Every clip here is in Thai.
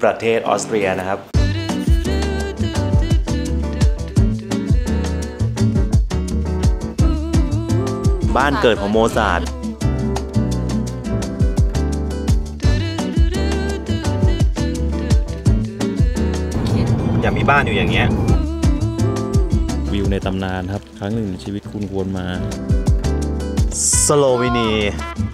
ประเทศออสเตรียนะครับบ้านเกิดของโมซาร์ทอยากมีบ้านอยู่อย่างเงี้ยวิวในตำนานครับครั้งหนึ่งในชีวิตคุณควรมาสโลวีเนีย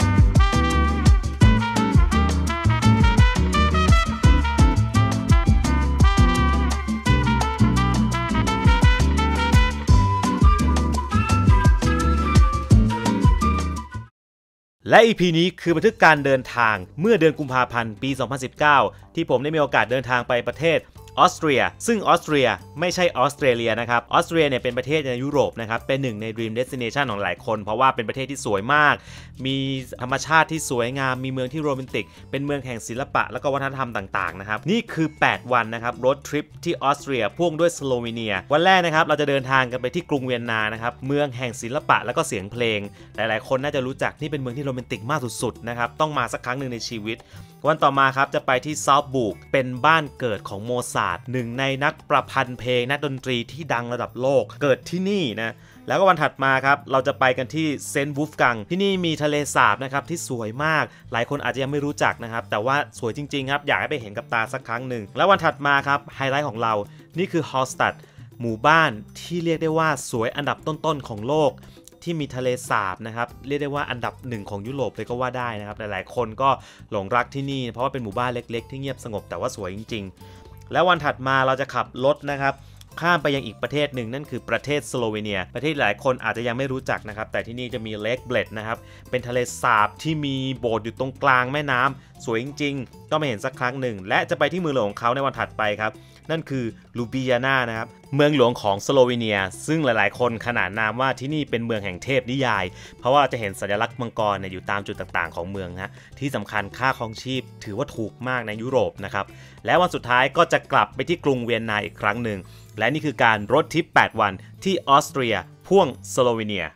และ EP นี้คือบันทึกการเดินทางเมื่อเดือนกุมภาพันธ์ปี 2019 ที่ผมได้มีโอกาสเดินทางไปประเทศออสเตรียซึ่งออสเตรียไม่ใช่ออสเตรเลียนะครับออสเตรียเนี่ยเป็นประเทศในยุโรปนะครับเป็นหนึ่งใน Dream Destination ของหลายคนเพราะว่าเป็นประเทศที่สวยมากมีธรรมชาติที่สวยงามมีเมืองที่โรแมนติกเป็นเมืองแห่งศิลปะและก็วัฒนธรรมต่างๆนะครับนี่คือ8วันนะครับรถทริปที่ออสเตรียพ่วงด้วยสโลวีเนียวันแรกนะครับเราจะเดินทางกันไปที่กรุงเวียนนานะครับเมืองแห่งศิลปะและก็เสียงเพลงหลายๆคนน่าจะรู้จักนี่เป็นเมืองที่โรแมนติกมากสุดๆนะครับต้องมาสักครั้งหนึ่งในชีวิตวันต่อมาครับจะไปที่ซาลซบุร์กเป็นบ้านเกิดของโมซาร์ทหนึ่งในนักประพันธ์เพลงนักดนตรีที่ดังระดับโลกเกิดที่นี่นะแล้วก็วันถัดมาครับเราจะไปกันที่เซนต์วูล์ฟกังที่นี่มีทะเลสาบนะครับที่สวยมากหลายคนอาจจะยังไม่รู้จักนะครับแต่ว่าสวยจริงๆครับอยากให้ไปเห็นกับตาสักครั้งหนึ่งแล้ววันถัดมาครับไฮไลท์ของเรานี่คือฮอลสตัดหมู่บ้านที่เรียกได้ว่าสวยอันดับต้นๆของโลกที่มีทะเลสาบนะครับเรียกได้ว่าอันดับหนึ่งของยุโรปเลยก็ว่าได้นะครับหลายๆคนก็หลงรักที่นี่เพราะว่าเป็นหมู่บ้านเล็กๆที่เงียบสงบแต่ว่าสวยจริงๆแล้ววันถัดมาเราจะขับรถนะครับข้ามไปยังอีกประเทศหนึ่งนั่นคือประเทศสโลวีเนียประเทศหลายคนอาจจะยังไม่รู้จักนะครับแต่ที่นี่จะมีเลคเบลดนะครับเป็นทะเลสาบที่มีโบสถ์อยู่ตรงกลางแม่น้ำสวยจริงๆก็มาเห็นสักครั้งหนึ่งและจะไปที่เมืองหลวงของเขาในวันถัดไปครับนั่นคือลูบิยานานะครับเมืองหลวงของสโลวีเนียซึ่งหลายๆคนขนานนามว่าที่นี่เป็นเมืองแห่งเทพนิยายเพราะว่าจะเห็นสัญลักษณ์มังกรอยู่ตามจุดต่างๆของเมืองฮะที่สำคัญค่าครองชีพถือว่าถูกมากในยุโรปนะครับและวันสุดท้ายก็จะกลับไปที่กรุงเวียนนาอีกครั้งหนึ่งและนี่คือการรถทริป8วันที่ออสเตรียพ่วงสโลวีเนีย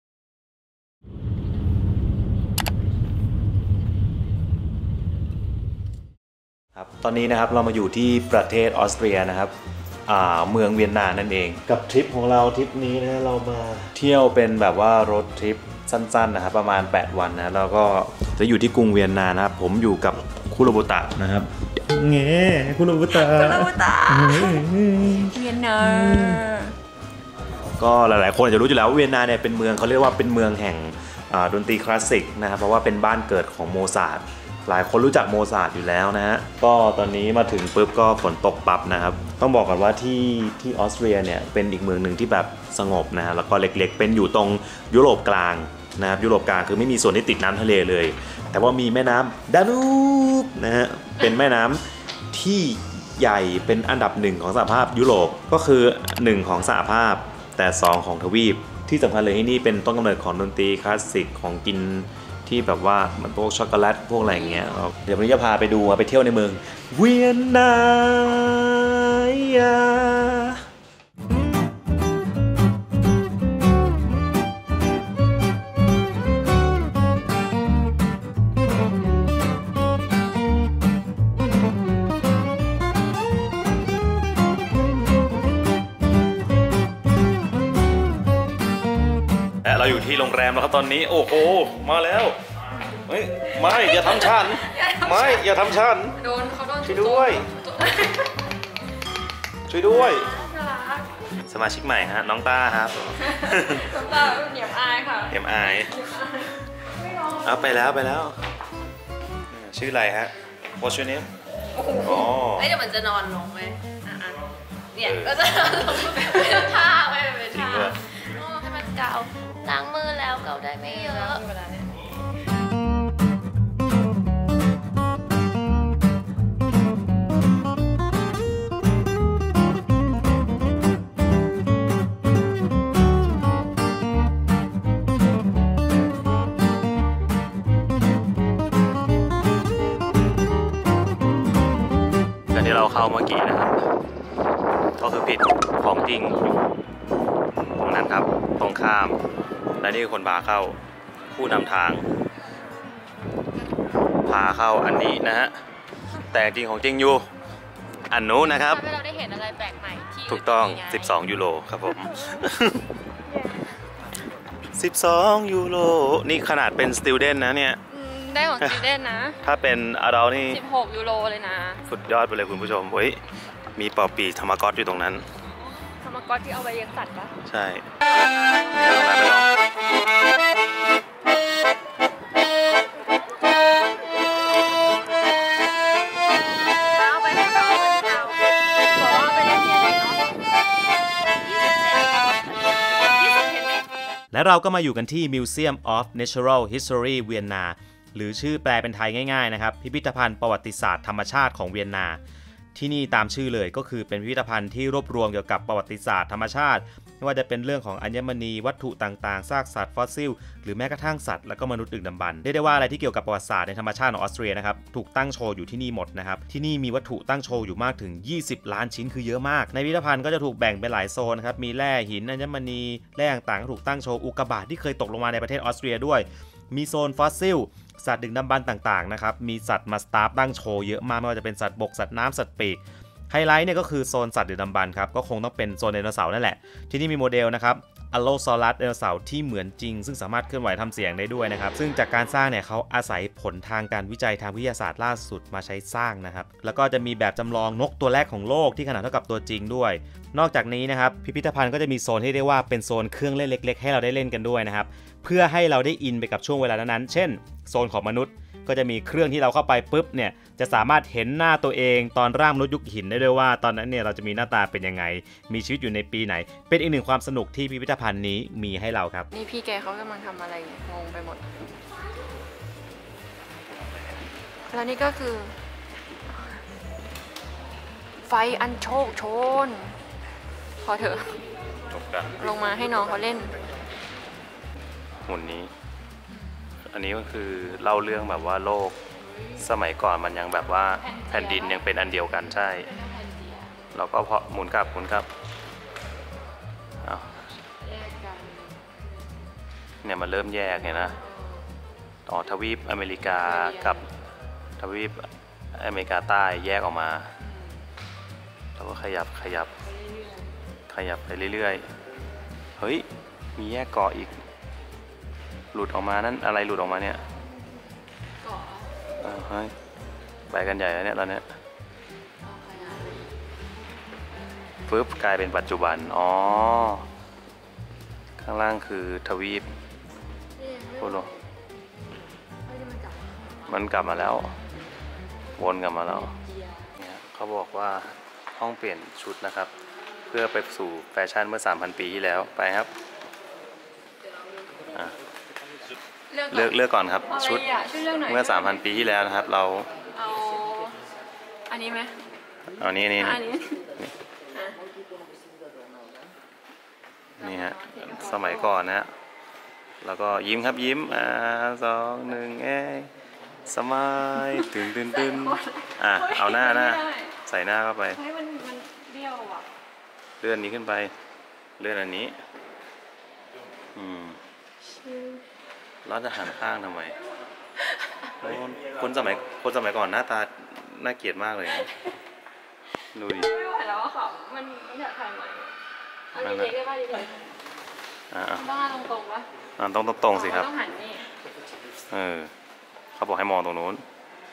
ครับตอนนี้นะครับเรามาอยู่ที่ประเทศออสเตรียนะครับเมืองเวียนนานั่นเองกับทริปของเราทริปนี้นะเรามาเที่ยวเป็นแบบว่ารถทริปสั้นๆนะครับประมาณ8วันนะแล้วก็จะอยู่ที่กรุงเวียนนานะครับผมอยู่กับคุโรบุตะนะครับเงี้ยคุโรบุตะเวียนนาก็หลายๆคนจะรู้อยู่แล้วว่าเวียนนาเนี่ยเป็นเมืองเขาเรียกว่าเป็นเมืองแห่งดนตรีคลาสสิกนะครับเพราะว่าเป็นบ้านเกิดของโมซาร์ทหลายคนรู้จักโมซาร์ทอยู่แล้วนะฮะก็ตอนนี้มาถึงปุ๊บก็ฝนตกปั๊บนะครับต้องบอกก่อนว่าที่ออสเตรียเนี่ยเป็นอีกเมืองหนึ่งที่แบบสงบนะฮะแล้วก็เล็กๆเป็นอยู่ตรงยุโรปกลางนะครับยุโรปกลางคือไม่มีส่วนที่ติดน้ำทะเลเลยแต่ว่ามีแม่น้ำดานูบนะฮะเป็นแม่น้ำที่ใหญ่เป็นอันดับ1ของสหภาพยุโรปก็คือ1ของสหภาพแต่2ของทวีปที่สำคัญเลยที่นี่เป็นต้นกำเนิดของดนตรีคลาสสิกของกินที่แบบว่ามันพวกช็อกโกแลตพวกอะไรอย่างเงี้ยเดี๋ยววันนี้จะพาไปดูไปเที่ยวในเมืองเวียนนาเราอยู่ที่โรงแรมแล้วครับตอนนี้โอ้โหมาแล้วไม่อย่าทำฉันไม่อย่าทำฉันโดนเขาโดนช่วยด้วยช่วยด้วยสมาชิกใหม่ฮะน้องต้าครับน้องต้าเหนียมอายค่ะเหนียมอายเอาไปแล้วชื่ออะไรฮะ What's your name อ๋อเดี๋ยวมันจะนอนลงไหมเนี่ยก็จะนอนลงเป็นท่าไม่เป็นท่าให้มันเกาล้างมือแล้วเกาได้ไม่เยอะที่เราเข้าเมื่อกี้นะครับก็คือผิดของจริงอยู่ตรงนั้นครับตรงข้ามและนี่คือคนพาเข้าผู้นำทางพาเข้าอันนี้นะฮะแต่จริงของจริงอยู่อันนู้นนะครับให้เราได้เห็นอะไรแปลกใหม่ที่ถูกต้อง12ยูโรครับผม12ยูโรนี่ขนาดเป็นสติวเดนนะเนี่ยได้ของสติวเดนนะถ้าเป็นอาดัลนี่ 16ยูโรเลยนะสุดยอดไปเลยคุณผู้ชมเฮ้ยมีปอปีธรรมก๊อตอยู่ตรงนั้นธรรมก๊อตที่เอาไว้เลี้ยงสัตว์ปะใช่นี่ลองไปลองและเราก็มาอยู่กันที่ Museum of Natural History เวียนนาหรือชื่อแปลเป็นไทยง่ายๆนะครับพิพิธภัณฑ์ประวัติศาสตร์ธรรมชาติของเวียนนาที่นี่ตามชื่อเลยก็คือเป็นพิพิธภัณฑ์ที่รวบรวมเกี่ยวกับประวัติศาสตร์ธรรมชาติไม่ว่าจะเป็นเรื่องของอัญมณีวัตถุต่างๆซากสัตว์ฟอสซิลหรือแม้กระทั่งสัตว์และก็มนุษย์ดึกดำบรรพ์เรียกได้ว่าอะไรที่เกี่ยวกับประวัติศาสตร์ในธรรมชาติของออสเตรียนะครับถูกตั้งโชว์อยู่ที่นี่หมดนะครับที่นี่มีวัตถุตั้งโชว์อยู่มากถึง20ล้านชิ้นคือเยอะมากในพิพิธภัณฑ์ก็จะถูกแบ่งเป็นหลายโซนครับมีแร่หินอัญมณีแร่ต่างๆถูกตั้งโชว์อุกกาบาตที่เคยตกลงมาในประเทศออสเตรียด้วยมีโซนฟอสซิลสัตว์ดึกดำบรรพ์ต่างๆนะครับมีสัตว์มาสตาร์ฟตั้งโชว์เยอะมากไม่ว่าจะเป็นสัตว์บกสัตว์น้ำสัตว์ปีกไฮไลท์เนี่ยก็คือโซนสัตว์ดึกดำบรรพ์ครับก็คงต้องเป็นโซนไดโนเสาร์นั่นแหละที่นี่มีโมเดลนะครับอัลโลซอรัสไดโนเสาร์ที่เหมือนจริงซึ่งสามารถเคลื่อนไหวทำเสียงได้ด้วยนะครับซึ่งจากการสร้างเนี่ยเขาอาศัยผลทางการวิจัยทางวิทยาศาสตร์ล่าสุดมาใช้สร้างนะครับแล้วก็จะมีแบบจำลองนกตัวแรกของโลกที่ขนาดเท่ากับตัวจริงด้วยนอกจากนี้นะครับพิพิธภัณฑ์ก็จะมีโซนที่เรียกว่าเป็นโซนเครื่องเล่นเล็กๆให้เราได้เล่นกันด้วยนะครับเพื่อให้เราได้อินไปกับช่วงเวลานั้นๆเช่นโซนของมนุษย์ก็จะมีเครื่องที่เราเข้าไปปุ๊บเนี่ยจะสามารถเห็นหน้าตัวเองตอนร่างมนุษย์ยุคหินได้ด้วยว่าตอนนั้นเนี่ยเราจะมีหน้าตาเป็นยังไงมีชีวิตอยู่ในปีไหนเป็นอีกหนึ่งความสนุกที่พิพิธภัณฑ์นี้มีให้เราครับนี่พี่แกเขากำลังทำอะไรงงไปหมดแล้วนี่ก็คือไฟอันโชคโชนพอเถอะลงมาให้น้องเขาเล่นหุ่นนี้อันนี้ก็คือเล่าเรื่องแบบว่าโลกสมัยก่อนมันยังแบบว่าแผ่นดินยังเป็นอันเดียวกันใช่เราก็พอหมุนกลับเนี่ยมันเริ่มแยกไงนะอ๋อทวีปอเมริกากับทวีปอเมริกาใต้แยกออกมาเราก็ขยับไปเรื่อยๆเฮ้ยมีแยกเกาะอีกหลุดออกมานั่นอะไรหลุดออกมาเนี่ยเฮ้ยไปกันใหญ่แล้วเนี่ยตอนนี้ปึ๊บกลายเป็นปัจจุบันอ๋อข้างล่างคือทวีปโอ้โหมันกลับมาแล้ววนกลับมาแล้วเนี่ยเขาบอกว่าห้องเปลี่ยนชุดนะครับเพื่อไปสู่แฟชั่นเมื่อ 3,000 ปีที่แล้วไปครับเลือกก่อนครับชุดเมื่อ 3,000 ปีที่แล้วนะครับเราเอาอันนี้ไหมเอานี่นี่ฮะสมัยก่อนนะแล้วก็ยิ้มครับยิ้ม2 1สมายตื่นเอาหน้าใส่หน้าเข้าไปมันเดี่ยวอ่ะเลื่อนนี้ขึ้นไปเลื่อนอันนี้เราจะหันข้างทำไมคนสมัยก่อนหน้าตาน่าเกลียดมากเลยดูดิไม่ไหวแล้วค่ะมันอยากถ่ายใหม่อันนี้ได้ป่ะดีเลยต้องหันตรงๆป่ะต้องตรงสิครับต้องหันนี่เขาบอกให้มองตรงนู้น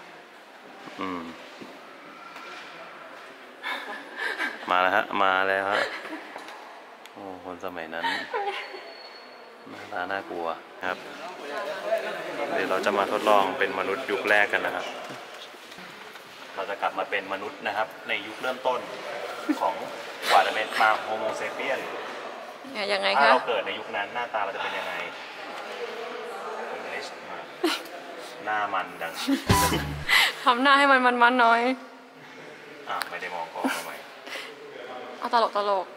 มาแล้วฮะโอ้คนสมัยนั้นน่ากลัวครับเดี๋ยวเราจะมาทดลองเป็นมนุษย์ยุคแรกกันนะครับเราจะกลับมาเป็นมนุษย์นะครับในยุคเริ่มต้นของกว่าจะเป็นมาโฮโมเซเปียนยังไงคะถ้าเราเกิดในยุคนั้นหน้าตาเราจะเป็นยังไงหน้ามันดังทำหน้าให้มันน้อยไม่ได้มองกล้องทำไมเอาตลก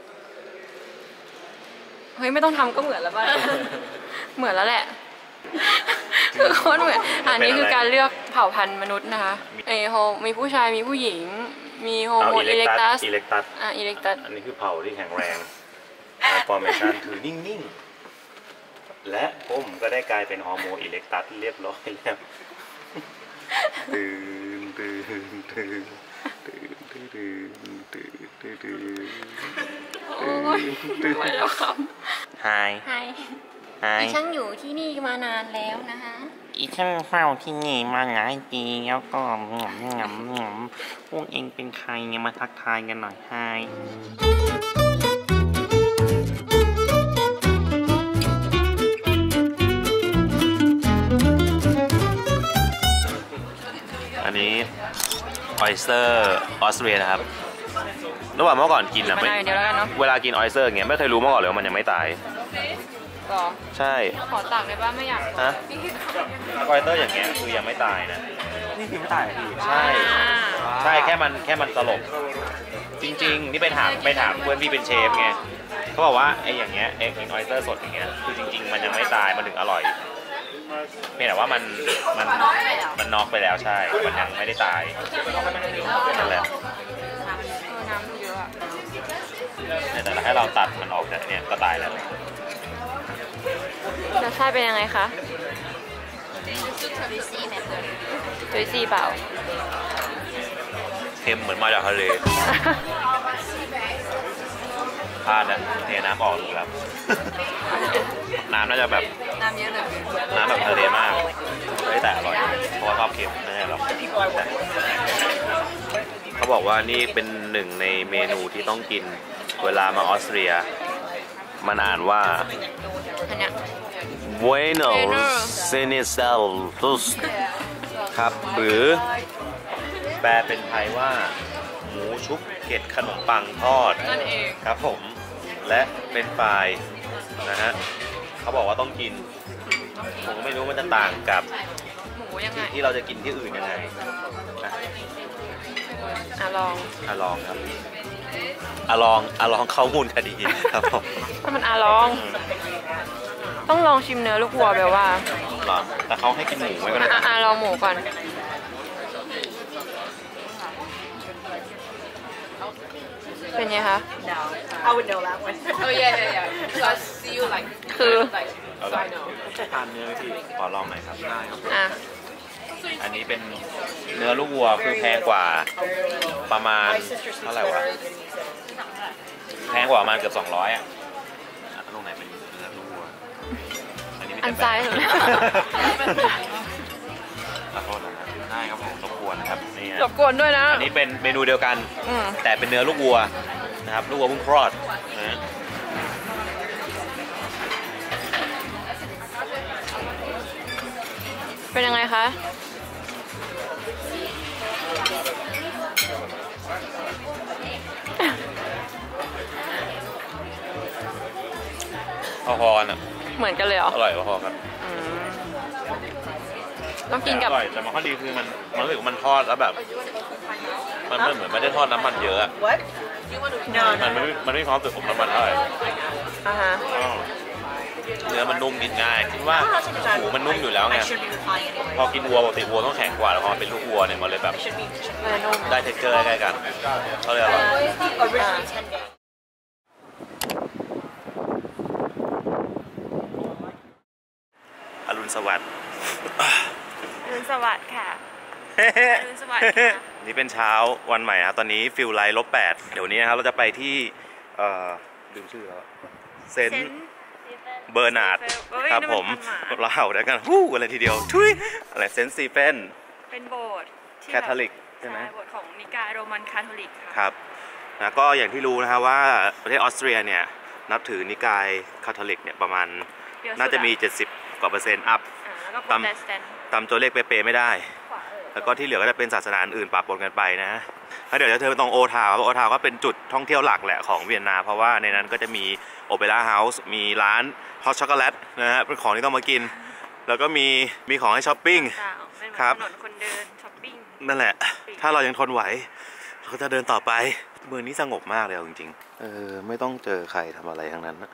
เฮ้ยไม่ต้องทำก็เหมือนแล้วป่ะเหมือนแล้วแหละคือโคตรเหมือนอันนี้คือการเลือกเผ่าพันธุ์มนุษย์นะคะมีผู้ชายมีผู้หญิงมีโฮโมอิเล็กตัสอิเล็กตัสอันนี้คือเผ่าที่แข็งแรงฟอร์เมชันถือนิ่งๆและผมก็ได้กลายเป็นโฮโมอิเล็กตัสเรียบร้อยแล้วตื่นโอ้ยไม่แล้วครับไฮดิฉันอยู่ที่นี่มานานแล้วนะคะอีฉันเฝ้าที่นี่มาหลายปีแล้วก็พวกเองเป็นใครเนี่ยมาทักทายกันหน่อยไฮอันนี้ออยสเตอร์ออสเตรียนะครับระหว่างเมื่อก่อนกินอะเวลากินออยสเตอร์อย่างเงี้ยไม่เคยรู้มาก่อนเลยว่ามันยังไม่ตายใช่ขอตักได้ป่ะไม่อยากฮะออยสเตอร์อย่างเงี้ยคือยังไม่ตายนะนี่คือไม่ตายพี่ใช่แค่มันสลบจริงๆนี่ไปถามเพื่อนที่เป็นเชฟไงเขาบอกว่าไอ้อย่างเงี้ยไอ้กินออยสเตอร์สดอย่างเงี้ยคือจริงๆมันยังไม่ตายมันถึงอร่อยเพียงแต่ว่ามันน็อกไปแล้วใช่มันยังไม่ได้ตายนั่นแหละน้ำเยอะแต่ให้เราตัดมันออกจากเนี่ยก็ตายแล้วรสชาติเป็นยังไงคะจุยซี่เปล่าเค็มเหมือนมาจากทะเลพลาดนะเทน้ำออกดูครับน้ำน่าจะแบบน้ำเยอะเลยน้ำแบบทะเลมากไม่แต่อร่อยเพราะว่าชอบเค็มนั่นแหละหรอกเขาบอกว่านี่เป็นหนึ่งในเมนูที่ต้องกินเวลามาออสเตรียมันอ่านว่า Buenos Aires ครับหรือแปลเป็นไทยว่าหมูชุบเกล็ดขนมปังทอดนั่นเองครับผมและเป็นปลายนะฮะเขาบอกว่าต้องกินผมก็ไม่รู้มันจะต่างกับหมูยังไงที่เราจะกินที่อื่นยังไงนะลองครับลองเข้ามูลคดีครับผมมันลองต้องลองชิมเนื้อลูกวัวแบบว่าแต่เขาให้กินหมูไว้ก่อนลองหมูก่อนเป็นไงคะ I would know that one. Oh yeah. So I see you like. คือทานเนื้อพี่ขอลองหน่อยครับได้ครับอันนี้เป็นเนื้อลูกวัวคือแพงกว่าประมาณเท่าไหร่วะแพงกว่าประมาณเกือบ200อ่ะตรงไหนเป็นเนื้อลูกวัวอันซ้ายขอโทษนะครับได้ครับผมรบกวนนะครับนี่รบกวนด้วยนะอันนี้เป็นเมนูเดียวกันแต่เป็นเนื้อลูกวัวนะครับลูกวัวเพิ่งคลอดนะเป็นยังไงคะพอๆกันอ่ะเหมือนกันเลยเหรออร่อยพอๆกันต้องกินกับอร่อยแต่มันข้อดีคือมันรู้สึกมันทอดแล้วแบบมันเหมือนไม่ได้ทอดน้ำมันเยอะมันไม่พร้อมสึกผมน้ำมันเท่าไหร่เนื้อมันนุ่มกินง่ายคิดว่าหมูมันนุ่มอยู่แล้วไงพอกินวัวปกติวัวต้องแข็งกว่าแล้วพอเป็นลูกวัวเนี่ยมันเลยแบบได้เท็กเจอร์ใกล้กันก็เลยอร่อยอรุณสวัสดิ์ค่ะนี่เป็นเช้าวันใหม่ครับตอนนี้ฟิลไลท์-8เดี๋ยวนี้นะครับเราจะไปที่ลืมชื่อแล้วเซนต์เบอร์นาร์ดครับผมเราเห่าได้กันฮู้อะไรทีเดียวทุยอะไรเซนต์ซีเฟนเป็นโบสถ์แคทอลิกใช่ไหมโบสถ์ของนิกายโรมันคาทอลิกครับนะก็อย่างที่รู้นะครับว่าประเทศออสเตรียเนี่ยนับถือนิกายคาทอลิกเนี่ยประมาณน่าจะมี70%กว่าอัพตามตัวเลขเป๊ะๆไม่ได้แล้วก็ที่เหลือก็จะเป็นศาสนาอื่นปะปนกันไปนะแล้วเดี๋ยวจะเธอตรงโอทาวก็เป็นจุดท่องเที่ยวหลักแหละของเวียนนาเพราะว่าในนั้นก็จะมีโอเปร่าเฮาส์มีร้านฮอตช็อกโกแลตนะฮะเป็นของที่ต้องมากินแล้วก็มีของให้ช้อปปิ้งครับถนนคนเดินช้อปปิ้งนั่นแหละถ้าเรายังทนไหวเราก็จะเดินต่อไปเมืองนี้สงบมากเลยจริงๆไม่ต้องเจอใครทำอะไรทั้งนั้น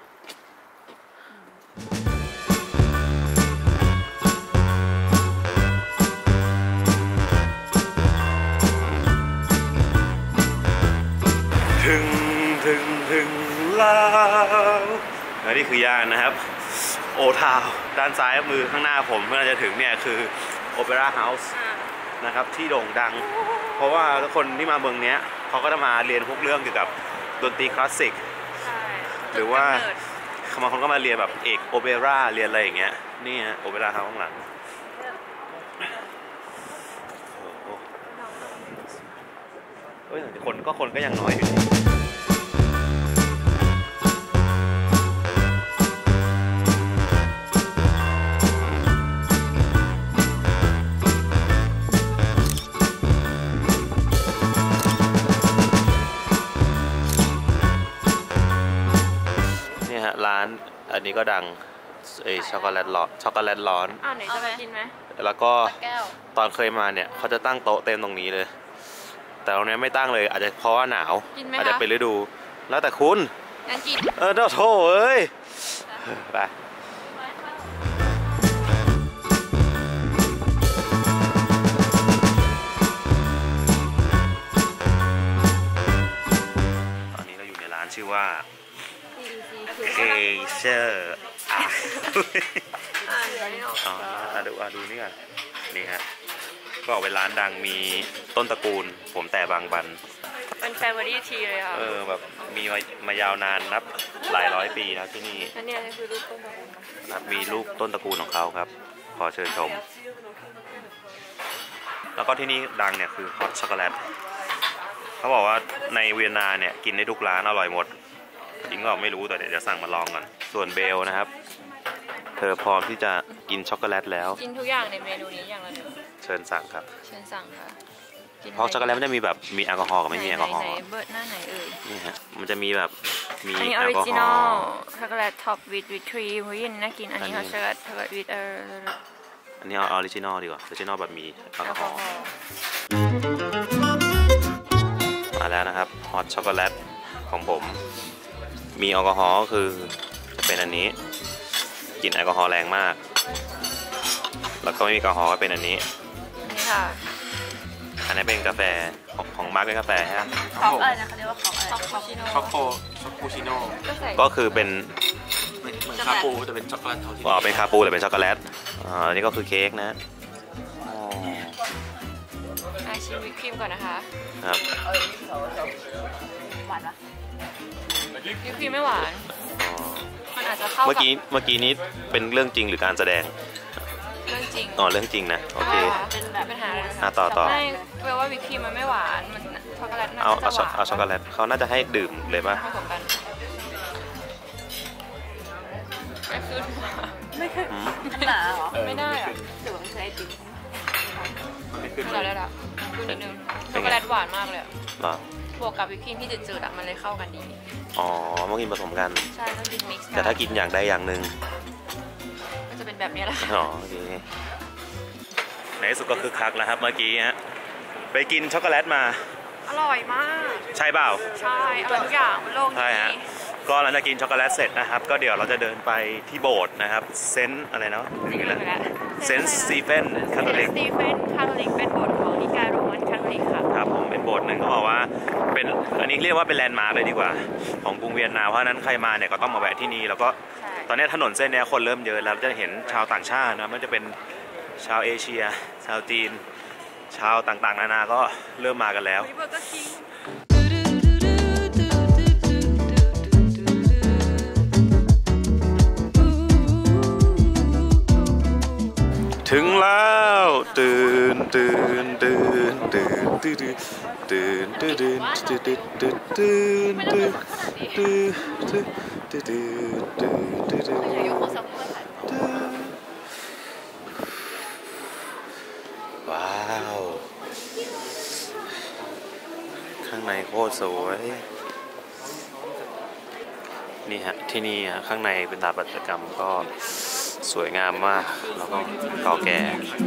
ถึงแล้วและนี่คือย่านนะครับโอทาวด้านซ้ายมือข้างหน้าผมเมื่อจะถึงเนี่ยคือโอเปร่าเฮาส์นะครับที่โด่งดังเพราะว่าทุกคนที่มาเมืองนี้เขาก็จะมาเรียนพวกเรื่องเกี่ยวกับดนตรีคลาสสิกหรือว่าบางคนก็มาเรียนแบบเอกโอเปร่าเรียนอะไรอย่างเงี้ยนี่ฮะโอเปร่าข้างหลังเฮ้ยคนก็ยังน้อยอยู่นี่ฮะร้านอันนี้ก็ดังช็อกโกแลตร้อนไหนจะไปกินไหมแล้วก็ตอนเคยมาเนี่ยเขาจะตั้งโต๊ะเต็มตรงนี้เลยแต่ตรงนี้ไม่ตั้งเลยอาจจะเพราะว่าหนาวอาจจะเป็นฤดูแล้วแต่คุณงั้นกินโธ่เอ้ยไปตอนนี้เราอยู่ในร้านชื่อว่าเคเชอร์ดูนี่กันนี่ฮะก็เป็นร้านดังมีต้นตระกูลผมแต่บางบันเป็นแฟมิลี่ทีเลยค่ะแบบมีมายาวนานนับหลายร้อยปีนะที่นี่อันนี้คือรูปต้นตระกูลครับมีรูปต้นตระกูลของเขาครับขอเชิญชมแล้วก็ที่นี่ดังเนี่ยคือฮอตช็อกโกแลตเขาบอกว่าในเวียนนาเนี่ยกินได้ทุกร้านอร่อยหมดจริงก็ไม่รู้แต่เดี๋ยวสั่งมาลองก่อนส่วนเบลนะครับเธอพร้อมที่จะกินช็อกโกแลตแล้วกินทุกอย่างในเมนูนี้อย่างละหนึ่งเชิญสั่งครับเชิญสั่งค่ะเพราะช็อกโกแลตมันจะมีแบบมีแอลกอฮอล์กับไม่มีแอลกอฮอล์เบิร์ดหน้าไหนนี่ฮะมันจะมีแบบมีแอลกอฮอล์ช็อกโกแลตท็อปวิทครีมเฮ้ยน่ากินอันนี้ช็อกโกแลตวิทอันนี้เอาออริจินอลดีกว่าออริจินอลแบบมีแอลกอฮอล์มาแล้วนะครับฮอตช็อกโกแลตของผมมีแอลกอฮอล์คือจะเป็นอันนี้กลิ่นแอลกอฮอล์แรงมากแล้วก็ไม่มีแอลกอฮอล์ก็เป็นอันนี้นี่ค่ะอันนี้เป็นกาแฟของมาร์กเป็นกาแฟใช่ไหมคอฟอะไรนะเขาเรียกว่าคอฟอะไรช็อกโกชิโน่ก็คือเป็นคาปูแต่เป็นช็อกโกแลตเป็นคาปูแต่เป็นช็อกโกแลตอันนี้ก็คือเค้กนะชิมวิปครีมก่อนนะคะครับหวานปะวิปครีมไม่หวานมันอาจจะเข้าเมื่อกี้นี้เป็นเรื่องจริงหรือการแสดงเรื่องจริงเรื่องจริงนะโอเคเป็นแบบปัญหาต่อไม่แปลว่าวิปครีมมันไม่หวานมันช็อกโกแลตน่าจะหวานเอาช็อกโกแลตเขาน่าจะให้ดื่มเลยป่ะผสมกันไม่ขึ้นหนาหรอไม่ได้อะถือว่าไม่ใช่จริงเราได้ละคุณนิดนึงช็อกโกแลตหวานมากเลยบวกกับวิปครีมที่จืดๆมันเลยเข้ากันดีต้องกินผสมกันใช่ต้องกินมิกซ์แต่ถ้ากินอย่างใดอย่างหนึ่งก็จะเป็นแบบนี้แหละโอเคในสุดก็คือคักแล้วครับเมื่อกี้ฮะไปกินช็อกโกแลตมาอร่อยมากใช่เปล่าใช่อร่อยทุกอย่างบนโลกนี้ก็หลังจากกินช็อกโกแลตเสร็จนะครับก็เดี๋ยวเราจะเดินไปที่โบสถ์นะครับเซนต์อะไรนะเซนต์สตีเฟนคาทอลิกเป็นโบสถ์ของนิกายโรมันคาทอลิกค่ะครับผมเป็นโบสถ์หนึ่งเขาบอกว่าเป็นอันนี้เรียกว่าเป็นแลนด์มาร์คเลยดีกว่าของกรุงเวียนนาเพราะนั้นใครมาเนี่ยก็ต้องมาแวะที่นี่แล้วก็ตอนนี้ถนนเส้นนี้คนเริ่มเยอะแล้วจะเห็นชาวต่างชาตินะมันจะเป็นชาวเอเชียชาวจีนชาวต่างๆนานาก็เริ่มมากันแล้วถึงแล้วตื่นว้าวข้างในโคตรสวยนี่ฮะที่นี่ฮะข้างในเป็นสถาปัตยกรรมก็สวยงามมากแล้วก็เก่าแก่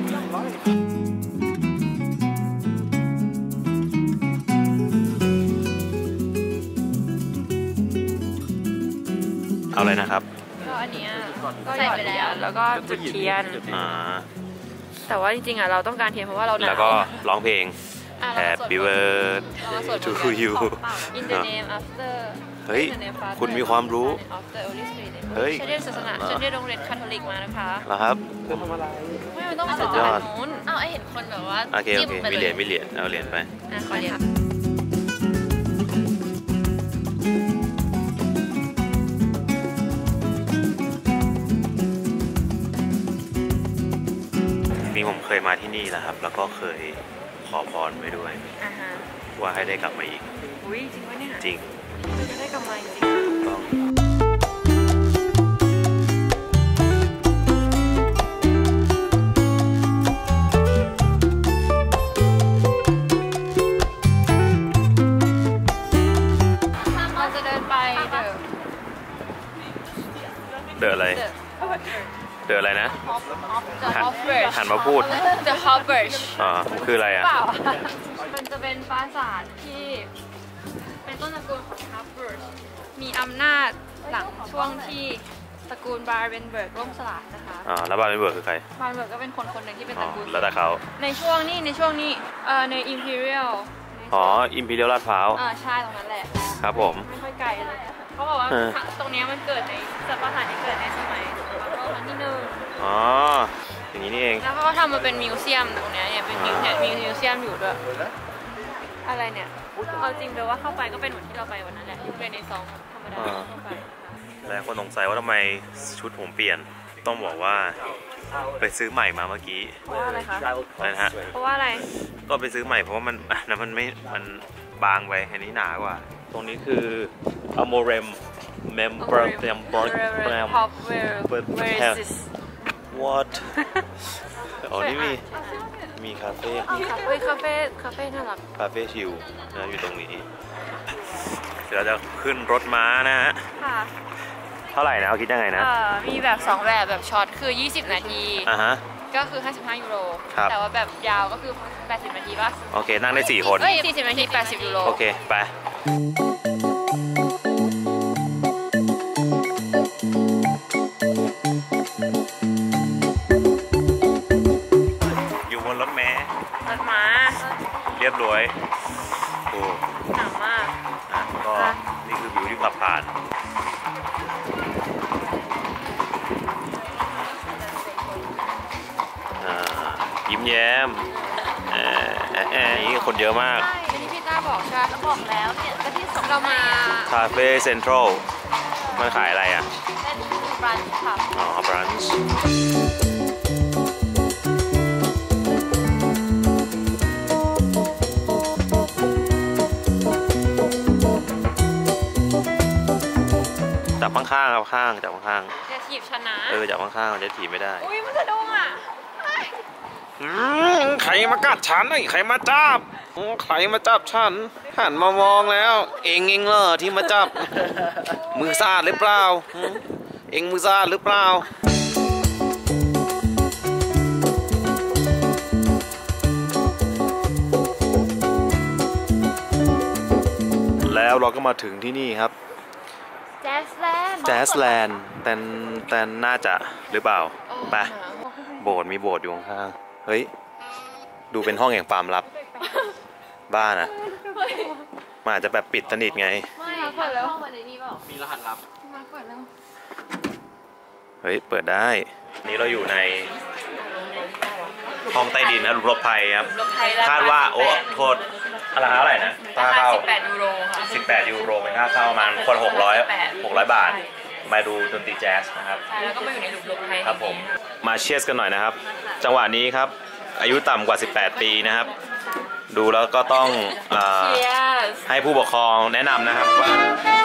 เอาเลยนะครับก็อันนี้ก็ใส่ไปแล้วก็จุดเทียนแต่ว่าจริงๆเราต้องการเทียนเพราะว่าเราหนาวแล้วก็ร้องเพลง Happy Birthday to you In the name after เฮ้ยคุณมีความรู้เฮ้ยฉันเรียนศาสนาฉันเรียนโรงเรียนคาทอลิกมานะคะเหรอครับเธอทำอะไรไม่ต้องมาสอนนู้นไอเห็นคนแบบว่าโอเคมีเหรียญเอาเหรียญไปขอเหรียญยมาที่นี่แล้วครับแล้วก็เคยขอพรไปด้วยว่าให้ได้กลับมาอีกอุ้ยจริงปะเนี่ยจริงจะได้กลับมาจริงต้องเราจะเดินไปเดินอะไรเดินอะไรนะหันมาพูด The Hobbers คืออะไรอ่ะมันจะเป็นปราสาทที่เป็นต้นตระกูลของ Hobbers มีอำนาจหลังช่วงที่ตระกูลบาร์เบนเบิร์กล่มสลายนะคะแล้วบาร์เบนเบิร์กคือใครบาร์เบนเบิร์กก็เป็นคนหนึ่งที่เป็นตระกูลแล้วแต่เขาในช่วงนี้ใน Imperial Imperial ลาดพร้าวใช่ตรงนั้นแหละครับผมไม่ค่อยไกลเลยเขาบอกว่าตรงนี้มันเกิดในปราสาทที่เกิดในสมัยรัชกาลที่1 อย่างนี้นี่เองแล้วเขาทำมาเป็นมิวเซียมตรงนี้เนี่ยเป็นมิวเซียมอยู่ด้วยอะไรเนี่ยเอาจริงเลยว่าเข้าไปก็เป็นเหมือนที่เราไปวันนั้นแหละอยู่ในซองธรรมดาเข้าไปแล้วคนสงสัยว่าทำไมชุดผมเปลี่ยนต้องบอกว่าไปซื้อใหม่มาเมื่อกี้เพราะว่าอะไรคะอะไรนะฮะเพราะว่าอะไรก็ไปซื้อใหม่เพราะว่ามันบางไปอันนี้หนากว่าตรงนี้คือ Amorem Membrane What นี่มีคาเฟ่น่ารักคาเฟ่ชิลนะอยู่ตรงนี้เดี๋ยวเราจะขึ้นรถม้านะฮะเท่าไหร่นะเอาคิดยังไงนะมีแบบ2แบบช็อตคือ20นาทีก็คือ55 ยูโรแต่ว่าแบบยาวก็คือ80นาทีป่ะโอเคนั่งได้4คน 40นาที80 ยูโรโอเคไปรถม้าเรียบร้อยโอ้หนักมากก็นี่คือวิวที่ขับผ่านยิ้มแย้มนี่คนเยอะมากอันนี้พี่ต้าบอกใช่แล้วบอกแล้วเนี่ยก็ที่เรามาคาเฟ่เซ็นทรัลมันขายอะไรอ่ะเป็นบรันช์ค่ะบรันช์จับข้างๆครับจับข้างจะถีบชนะจับข้างๆจะถีบไม่ได้อุ้ยมันจะโดนอ่ะใครมากัดฉันใครมาจับใครมาจับฉันหันมามองแล้วเองเหรอที่มาจับมือสะอาดหรือเปล่าเองมือสะอาดหรือเปล่าแล้วเราก็มาถึงที่นี่ครับแจ๊สแลนด์แต่น่าจะหรือเปล่าไปโบสถ์มีโบสถ์อยู่ข้างเฮ้ยดูเป็นห้องแห่งความลับบ้านอ่ะมันอาจจะแบบปิดสนิทไงไม่เปิดแล้วห้องวันนี้เปล่ามีรหัสลับมาเปิดแล้วเฮ้ยเปิดได้นี่เราอยู่ในห้องใต้ดินนะหลุมหลบภัยครับคาดว่าโอ้โทษราคาเท่าไหร่นะค่าเข้า18 ยูโรค่ะ 18 ยูโรเป็นค่าเข้าประมาณคน600 บาทมาดูดนตรีแจ๊สนะครับใช่แล้วก็มาอยู่ในหลุมหลบภัยครับผมมาเชียร์กันหน่อยนะครับจังหวะนี้ครับอายุต่ำกว่า18 ปีนะครับดูแล้วก็ต้องให้ผู้ปกครองแนะนำนะครับว่า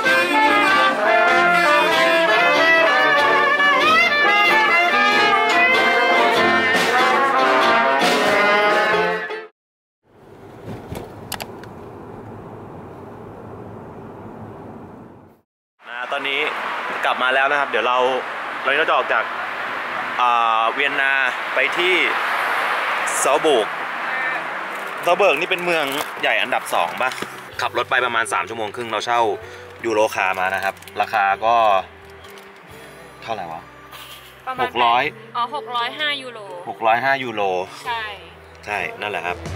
ตอนนี้กลับมาแล้วนะครับเดี๋ยวเราจะออกจากเวียนนาไปที่ซาลเบิร์กนี่เป็นเมืองใหญ่อันดับ2ป่ะขับรถไปประมาณ3 ชั่วโมงครึ่งเราเช่ายูโรคาร์มานะครับราคาก็เท่าไหร่วะ 605 ยูโร 605 ยูโรใช่นั่นแหละครับ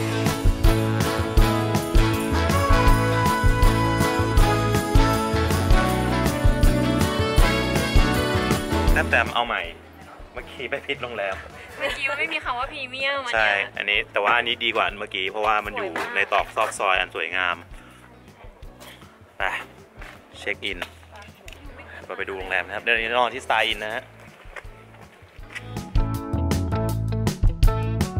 แต้มเอาใหม่เมื่อกี้ไปพิษโรงแรมเมื่อกี้ไม่มีคำว่าพรีเมียมใช่อันนี้แต่ว่าอันนี้ดีกว่าเมื่อกี้เพราะว่ามันอยู่ในตอกซอกซอยอันสวยงามไปเช็คอินเราไปดูโรงแรมนะครับเดี๋ยวนี้นอนที่สไตล์อินนะฮะ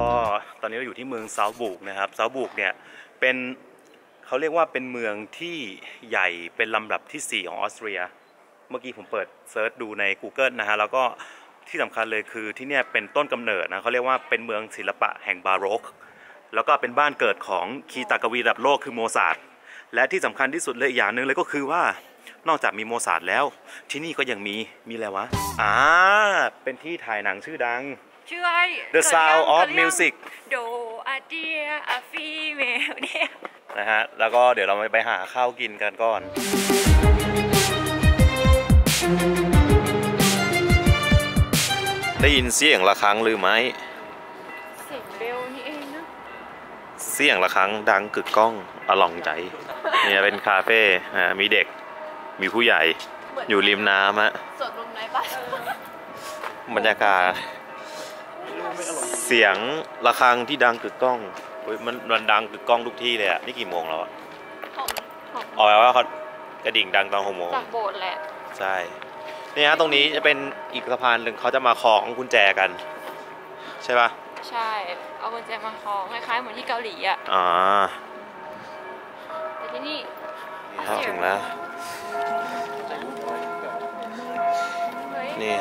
ตอนนี้เราอยู่ที่เมืองซาลบุกนะครับซาลบุกเนี่ยเป็นเขาเรียกว่าเป็นเมืองที่ใหญ่เป็นลำดับที่4ของออสเตรียเมื่อกี้ผมเปิดเซิร์ชดูใน Google นะฮะแล้วก็ที่สำคัญเลยคือที่เนี่ยเป็นต้นกำเนิดนะเขาเรียกว่าเป็นเมืองศิลปะแห่งบาโรกแล้วก็เป็นบ้านเกิดของคีตากวีระดับโลกคือโมซาร์ทและที่สำคัญที่สุดเลยอีกอย่างหนึ่งเลยก็คือว่านอกจากมีโมซาร์ทแล้วที่นี่ก็ยังมีอะไรวะเป็นที่ถ่ายหนังชื่อดังชื่ออะไร The Sound of Music โดอาเดียอาฟีเมลเนี่ยนะฮะแล้วก็เดี๋ยวเราไปหาข้าวกินกันก่อนได้ยินเสียงระฆังหรือไม่เสียงเบลนี่เองนะเสียงระฆังดังกึกก้องอล่องใจเนี่ยเป็นคาเฟ่มีเด็กมีผู้ใหญ่อยู่ริมน้ำฮะสดลงไหนบ้างบรรยากาศเสียงระฆังที่ดังกึกก้องมันดังกึกก้องทุกที่เลยอะนี่กี่โมงแล้วอะอ๋อว่าเขากระดิ่งดังตอน6 โมงจากโบสถ์แหละใช่นี่ฮะตรงนี้จะเป็นอีกสะพานหนึ่งเขาจะมาคล้องกุญแจกันใช่ป่ะใช่เอากุญแจมาคล้องคล้ายๆเหมือนที่เกาหลีอะแต่ที่นี่ถึงแล้วนี่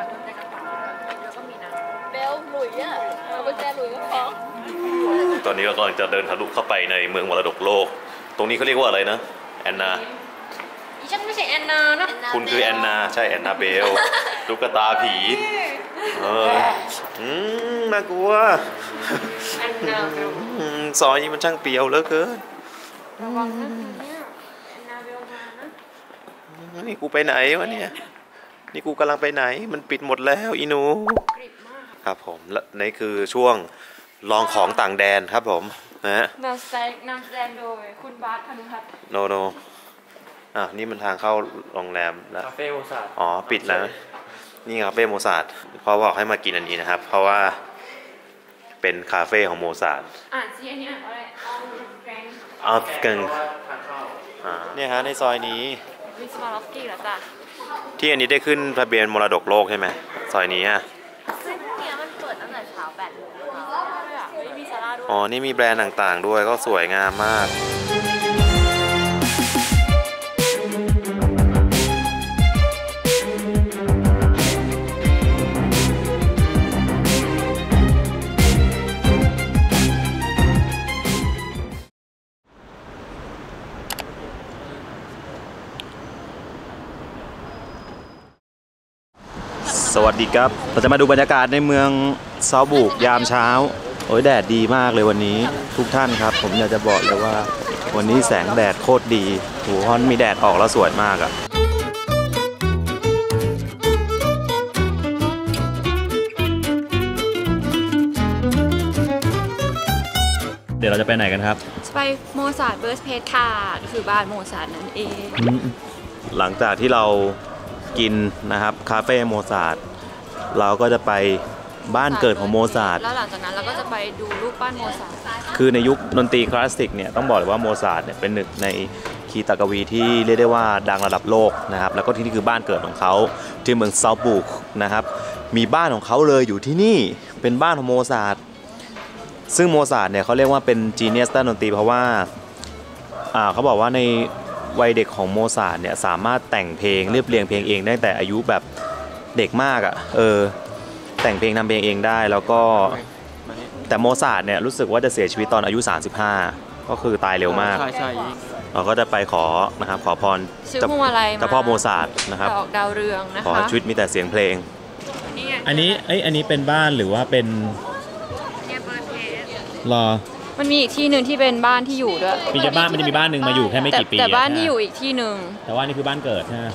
เบลหลุยอ่ะเอากุญแจหลุยก็พอตอนนี้เรากำลังจะเดินทะลุเข้าไปในเมืองมรดกโลกตรงนี้เขาเรียกว่าอะไรนะแอนนาฉันไม่ใช่แอนนานะคุณคือแอนนาใช่แอนนาเบลตุ๊กตาผีน่ากลัวแอนนาเบลซอยนี้มันช่างเปรียวเหลือเกินระวังนะเนี่ยแอนนาเบลมานะนี่กูไปไหนวะเนี่ยนี่กูกำลังไปไหนมันปิดหมดแล้วอีหนูครับผมและนี่คือช่วงลองของต่างแดนครับผมนะนำแสดงโดยคุณบาสพนุพัฒน์โนนี่มันทางเข้าโรงแรมแล้วคาเฟ่โมซาร์ทปิดแล้วนี่คาเฟ่โมซาร์ทเขาบอกให้มากินอันนี้นะครับเพราะว่าเป็นคาเฟ่ของโมซาร์ทซิอันนี้อะไรอัฟกันเนี่ยฮะในซอยนี้วิสมาลอฟกี้เหรอจ๊ะที่อันนี้ได้ขึ้นทะเบียนมรดกโลกใช่ไหมซอยนี้ซึ่งพวกนี้มันเปิดตั้งแต่เช้า8 โมงมีซาร่าด้วยนี่มีแบรนด์ต่างๆด้วยก็สวยงามมากสวัสดีครับเราจะมาดูบรรยากาศในเมืองซาลบุกยามเช้าแดดดีมากเลยวันนี้ทุกท่านครับผมอยากจะบอกเลยว่าวันนี้แสงแดดโคตรดีฮอนมีแดดออกแล้วสวยมากอะเดี๋ยวเราจะไปไหนกันครับไปโมซาร์ทเบิร์ธเพลสค่ะคือบ้านโมซาร์ทนั่นเองหลังจากที่เรากินนะครับคาเฟ่โมซาร์ทเราก็จะไปบ้านเกิดของโมซาร์ทแล้วหลังจากนั้นเราก็จะไปดูรูปปั้นโมซาร์ทคือในยุคดนตรีคลาสสิกเนี่ยต้องบอกเลยว่าโมซาร์ทเนี่ยเป็นหนึ่งในคีตากวีที่เรียกได้ว่าดังระดับโลกนะครับแล้วก็ที่นี่คือบ้านเกิดของเขาที่เมืองซาลบุกนะครับมีบ้านของเขาเลยอยู่ที่นี่เป็นบ้านของโมซาร์ทซึ่งโมซาร์ทเนี่ยเขาเรียกว่าเป็นจีเนียสด้านดนตรีเพราะว่าเขาบอกว่าในวัยเด็กของโมซาร์ทเนี่ยสามารถแต่งเพลงเรียบเรียงเพลงเองได้แต่อายุแบบเด็กมากแต่งเพลงทำเพลงเองได้แล้วก็แต่โมซาร์ทเนี่ยรู้สึกว่าจะเสียชีวิตตอนอายุ35ก็คือตายเร็วมากใช่เราก็จะไปขอนะครับขอพรเจ้าพ่อโมซาร์ทนะครับดอกดาวเรืองนะคะขอชีวิตมีแต่เสียงเพลงอันนี้เป็นบ้านหรือว่าเป็นรอมันมีอีกที่หนึ่งที่เป็นบ้านที่อยู่ด้วยมันจะมีบ้านหนึ่งมาอยู่แค่ไม่กี่ปีแต่บ้านที่อยู่อีกที่หนึ่งแต่ว่านี่คือบ้านเกิดใช่ไหม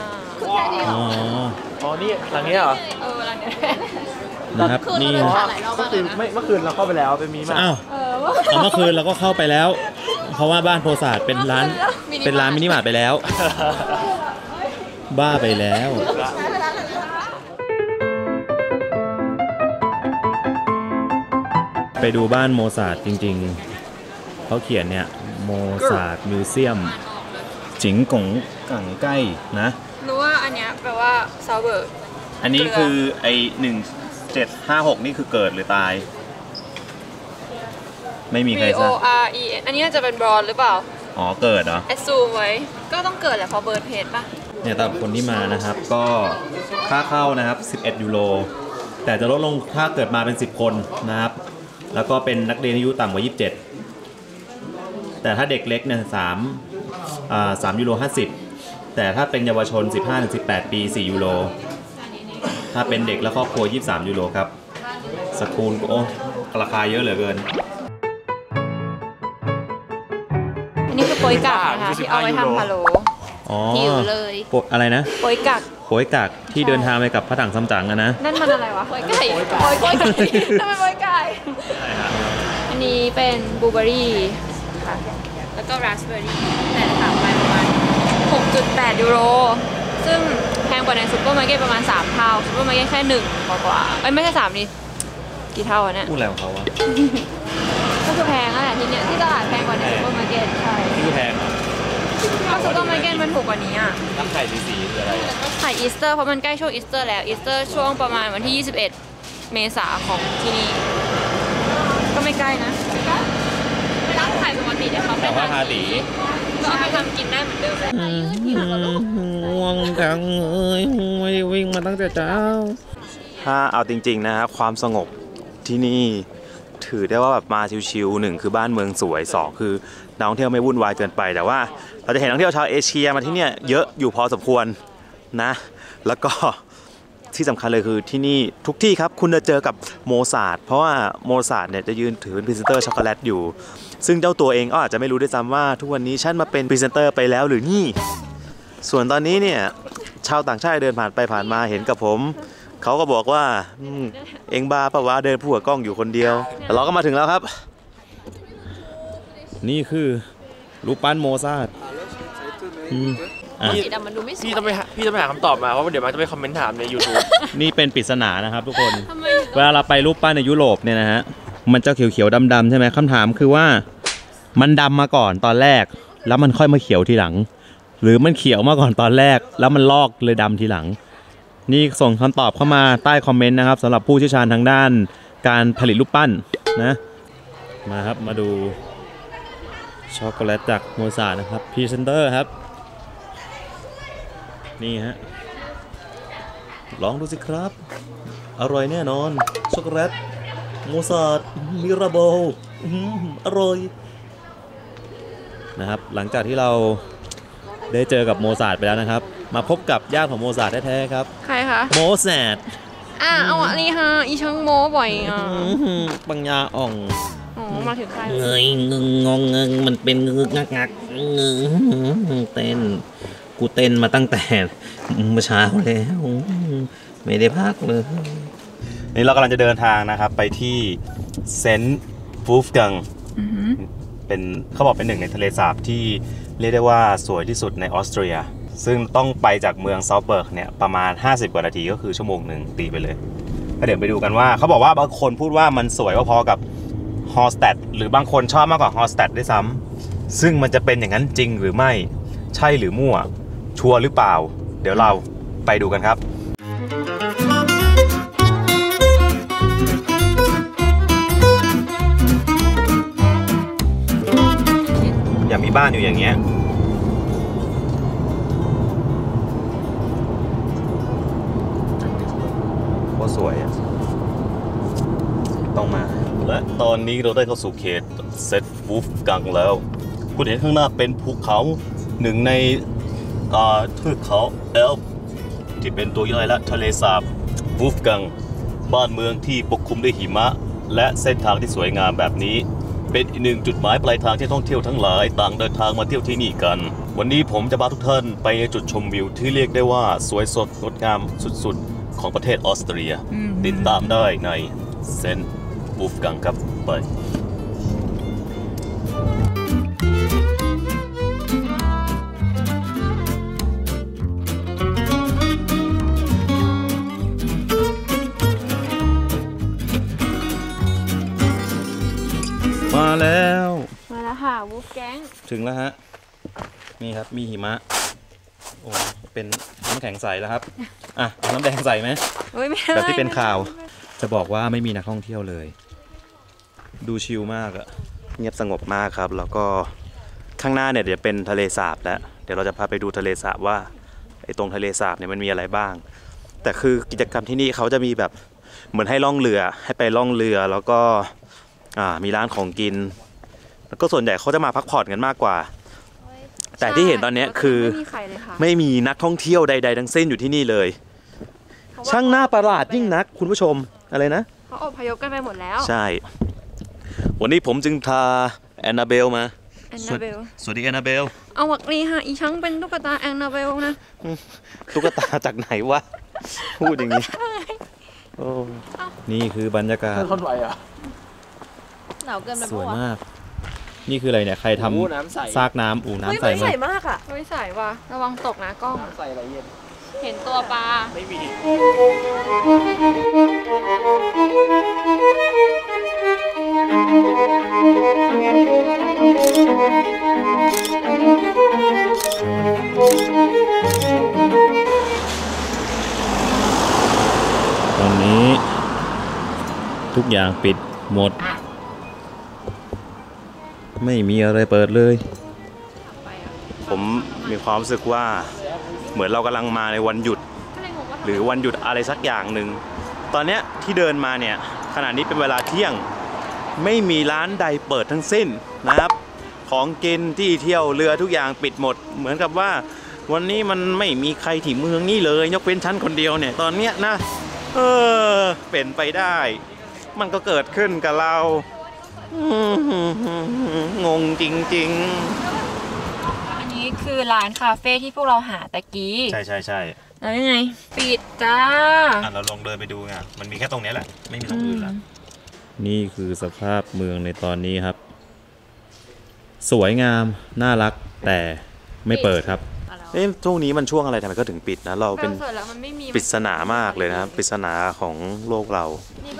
นี่หลังนี้เหรอหลังนี้นะครับนี่เมื่อคืนเราเข้าไปแล้วเป็นมีมากเมื่อคืนเราก็เข้าไปแล้วเพราะว่าบ้านโพสาดเป็นร้านมินิมาร์ทไปแล้วบ้าไปแล้วไปดูบ้านโมซาร์ทจริงๆเขาเขียนเนี่ยโมซาร์ทมิวเซียมจิงกงกังใกล้นะรู้ว่าอันเนี้ยแปลว่าซาเบิร์กอันนี้คือไอ1756นี่คือเกิดหรือตายไม่มีใคร B ทรา O บ R E N อันนี้น่าจะเป็นบรอนหรือเปล่าอ๋อเกิดเหรอแอดซูมไว้ ก็ต้องเกิดแหละพอเบิร์ดเพจป่ะเนี่ยสำหรับคนที่มานะครับก็ค่าเข้านะครับ11 ยูโรแต่จะลดลงถ้าเกิดมาเป็น10 คนนะครับแล้วก็เป็นนักเรียนอายุต่ำกว่า27แต่ถ้าเด็กเล็กเนี่ย3 ยูโร 50แต่ถ้าเป็นเยาวชน 15-18 ปี 4 ยูโรถ้าเป็นเด็กและครอบครัว23 ยูโรครับสกูลโอ้ราคาเยอะเหลือเกินอันนี้คือโปยกักนะคะที่เอาไว้ทำพะโล้อ๋อหิวเลยอะไรนะโปยกักโป๊ยกักที่เดินทางไปกับพระถังซัมจั๋งนะนั่นมันอะไรวะโปยไก่โปยไก่ทำไมโปยไก่อันนี้เป็นบลูเบอร์รี่ค่ะแล้วก็ราสเบอร์รี่แต่ราคาไปประมาณ 6.8 ยูโรซึ่งแพงกว่าในซุปเปอร์มาร์เก็ตประมาณ3 เท่าซุปเปอร์มาร์เก็ตแค่1กว่าไม่ใช่3นี่กี่เท่าอะเนี่ยพูดอะไรของเขาวะก็คือแพงนั่นแหละที่เนี้ยที่ตลาดแพงกว่าในซุปเปอร์มาร์เก็ตใช่ที่แพงก็ซุปเปอร์มาร์เก็ตมันถูกกว่านี้อ่ะน้ำไข่สีคืออะไรไข่อีสเตอร์เพราะมันใกล้ช่วงอีสเตอร์แล้วอีสเตอร์ช่วงประมาณวันที่ 21 เมษาของที่นี่ก็ไม่ใกล้นะไม่ต้องไข่ปกติเดี๋ยวเขาไปแต่ว่าทำภาษีก็เอาไปทำกินได้เหมือนเดิมเลยง่วงจังเลยไม่วิ่งมาตั้งแต่เช้าถ้าเอาจริงๆนะครับความสงบที่นี่ถือได้ว่าแบบมาชิวๆ1คือบ้านเมืองสวย2คือนักท่องเที่ยวไม่วุ่นวายเกินไปแต่ว่าเราจะเห็นนักท่องเที่ยวชาวเอเชียมาที่เนี่ยเยอะอยู่พอสมควรนะแล้วก็ที่สำคัญเลยคือที่นี่ทุกที่ครับคุณจะเจอกับโมซาร์ทเพราะว่าโมซาร์ทเนี่ยจะยืนถือเป็นพรีเซนเตอร์ช็อกโกแลตอยู่ซึ่งเจ้าตัวเองก็อาจจะไม่รู้ด้วยซ้ำว่าทุกวันนี้ฉันมาเป็นพรีเซนเตอร์ไปแล้วหรือนี่ส่วนตอนนี้เนี่ยชาวต่างชาติเดินผ่านไปผ่านมาเห็นกับผมเขาก็บอกว่าเองบ้าปะวะเดินพูดกับกล้องอยู่คนเดียวแต่เราก็มาถึงแล้วครับนี่คือรูปปั้นโมซาร์ทสีดำมันดูไม่สวยพี่ต้องไปหาคำตอบมาเพราะว่าเดี๋ยวมันจะไปคอมเมนต์ถามใน YouTube นี่เป็นปริศนานะครับทุกคนทำไมเวลาเราไปรูปปั้นในยุโรปเนี่ยนะฮะมันจะเขียวๆดำๆใช่ไหมคำถามคือว่ามันดำมาก่อนตอนแรกแล้วมันค่อยมาเขียวทีหลังหรือมันเขียวมาก่อนตอนแรกแล้วมันลอกเลยดำทีหลังนี่ส่งคำตอบเข้ามาใต้คอมเมนต์นะครับสำหรับผู้เชี่ยวชาญทางด้านการผลิตรูปปั้นนะมาครับมาดูช็อกโกแลตจากโมซาร์ทนะครับพรีเซนเตอร์ครับนี่ฮะลองดูสิครับอร่อยแน่นอนช็อกโกแลตโมซาร์ทมิราโบอร่อยนะครับหลังจากที่เราได้เจอกับโมซาร์ทไปแล้วนะครับมาพบกับญาติของโมซาร์ทแท้ๆครับใครคะโมซาร์ทเอาอันนี้ฮะอีช่างโมบ่อยอ่ะปัญญาอ่องอ๋อมาถึงใครเงยงงงงมันเป็นงักงักเต้นกูเต้นมาตั้งแต่เมื่อเช้าแล้วไม่ได้พักเลยนี่เรากำลังจะเดินทางนะครับไปที่เซนต์วูฟกังเป็นเขาบอกเป็นหนึ่งในทะเลสาบที่เรียกได้ว่าสวยที่สุดในออสเตรียซึ่งต้องไปจากเมืองซาลเบิร์กเนี่ยประมาณ50 กว่านาทีก็คือชั่วโมงหนึ่งตีไปเลยก็เดี๋ยวไปดูกันว่าเขาบอกว่าบางคนพูดว่ามันสวยพอๆกับฮอลสแตดหรือบางคนชอบมากกว่าฮอลสแตดด้วยซ้ำซึ่งมันจะเป็นอย่างนั้นจริงหรือไม่ใช่หรือมั่วชัวร์หรือเปล่าเดี๋ยวเราไปดูกันครับอยากมีบ้านอยู่อย่างเงี้ยโคตรสวยอ่ะต้องมาและตอนนี้เราได้เข้าสู่เขตเซตวูฟกังแล้วคุณเห็นข้างหน้าเป็นภูเขาหนึ่งในเทือกเขาเอลป์ที่เป็นตัวย่อยและทะเลสาบวูฟกังบ้านเมืองที่ปกคลุมด้วยหิมะและเส้นทางที่สวยงามแบบนี้เป็นอีกหนึ่งจุดหมายปลายทางที่ท่องเที่ยวทั้งหลายต่างเดินทางมาเที่ยวที่นี่กันวันนี้ผมจะพาทุกท่านไปในจุดชมวิวที่เรียกได้ว่าสวยสดงดงามสุดๆของประเทศออสเตรียติดตามได้ในเซนต์วูฟกังครับไปมาแล้วค่ะวูฟแก๊งถึงแล้วฮะนี่ครับมีหิมะโอ้เป็นน้ำแข็งใสแล้วครับอ่ะน้ำแดงใสไหมแบบที่เป็นข่าวจะบอกว่าไม่มีนักท่องเที่ยวเลยดูชิลมากอะเงียบสงบมากครับ แล้วก็ข้างหน้าเนี่ยเดี๋ยวเป็นทะเลสาบแล้วเดี๋ยวเราจะพาไปดูทะเลสาบว่าไอ้ตรงทะเลสาบเนี่ยมันมีอะไรบ้างแต่คือกิจกรรมที่นี่เขาจะมีแบบเหมือนให้ล่องเรือให้ไปล่องเรือแล้วก็มีร้านของกินแล้วก็ส่วนใหญ่เขาจะมาพักผ่อนกันมากกว่าแต่ที่เห็นตอนนี้คือไม่มีนักท่องเที่ยวใดๆทั้งสิ้นอยู่ที่นี่เลยช่างหน้าประหลาดยิ่งนักคุณผู้ชมอะไรนะเขาอพยพกันไปหมดแล้วใช่วันนี้ผมจึงพาแอนนาเบลมาสวัสดีแอนนาเบลเอาวักนี้ค่ะอีช่างเป็นตุ๊กตาแอนนาเบลนะตุ๊กตาจากไหนวะพูดอย่างนี้นี่คือบรรยากาศทนไหวอ่ะหนาวเกินไปสวยมากนี่คืออะไรเนี่ยใครทำซากน้ำน้ำใสมากอ่ะไม่ใสว่ะระวังตกนะกล้องใสอะไรเย็นเห็นตัวปลาไม่มีตอนนี้ทุกอย่างปิดหมดไม่มีอะไรเปิดเลยผมมีความรู้สึกว่าเหมือนเรากำลังมาในวันหยุดหรือวันหยุดอะไรสักอย่างหนึ่งตอนนี้ที่เดินมาเนี่ยขณะนี้เป็นเวลาเที่ยงไม่มีร้านใดเปิดทั้งสิ้นนะครับของกินที่เที่ยวเรือทุกอย่างปิดหมดเหมือนกับว่าวันนี้มันไม่มีใครที่เมืองนี้เลยยกเว้นฉันคนเดียวเนี่ยตอนเนี้ยนะเป็นไปได้มันก็เกิดขึ้นกับเรางงจริงๆอันนี้คือร้านคาเฟ่ที่พวกเราหาตะกี้ใช่แล้วยังไงปิดจ้าเราลองเดินไปดูไงมันมีแค่ตรงนี้แหละไม่มีตรงอื่นแล้วนี่คือสภาพเมืองในตอนนี้ครับสวยงามน่ารักแต่ไม่เปิดครับช่วงนี้มันช่วงอะไรทำไมก็ถึงปิดนะเราเป็นปริศนามากเลยนะปริศนาของโลกเรา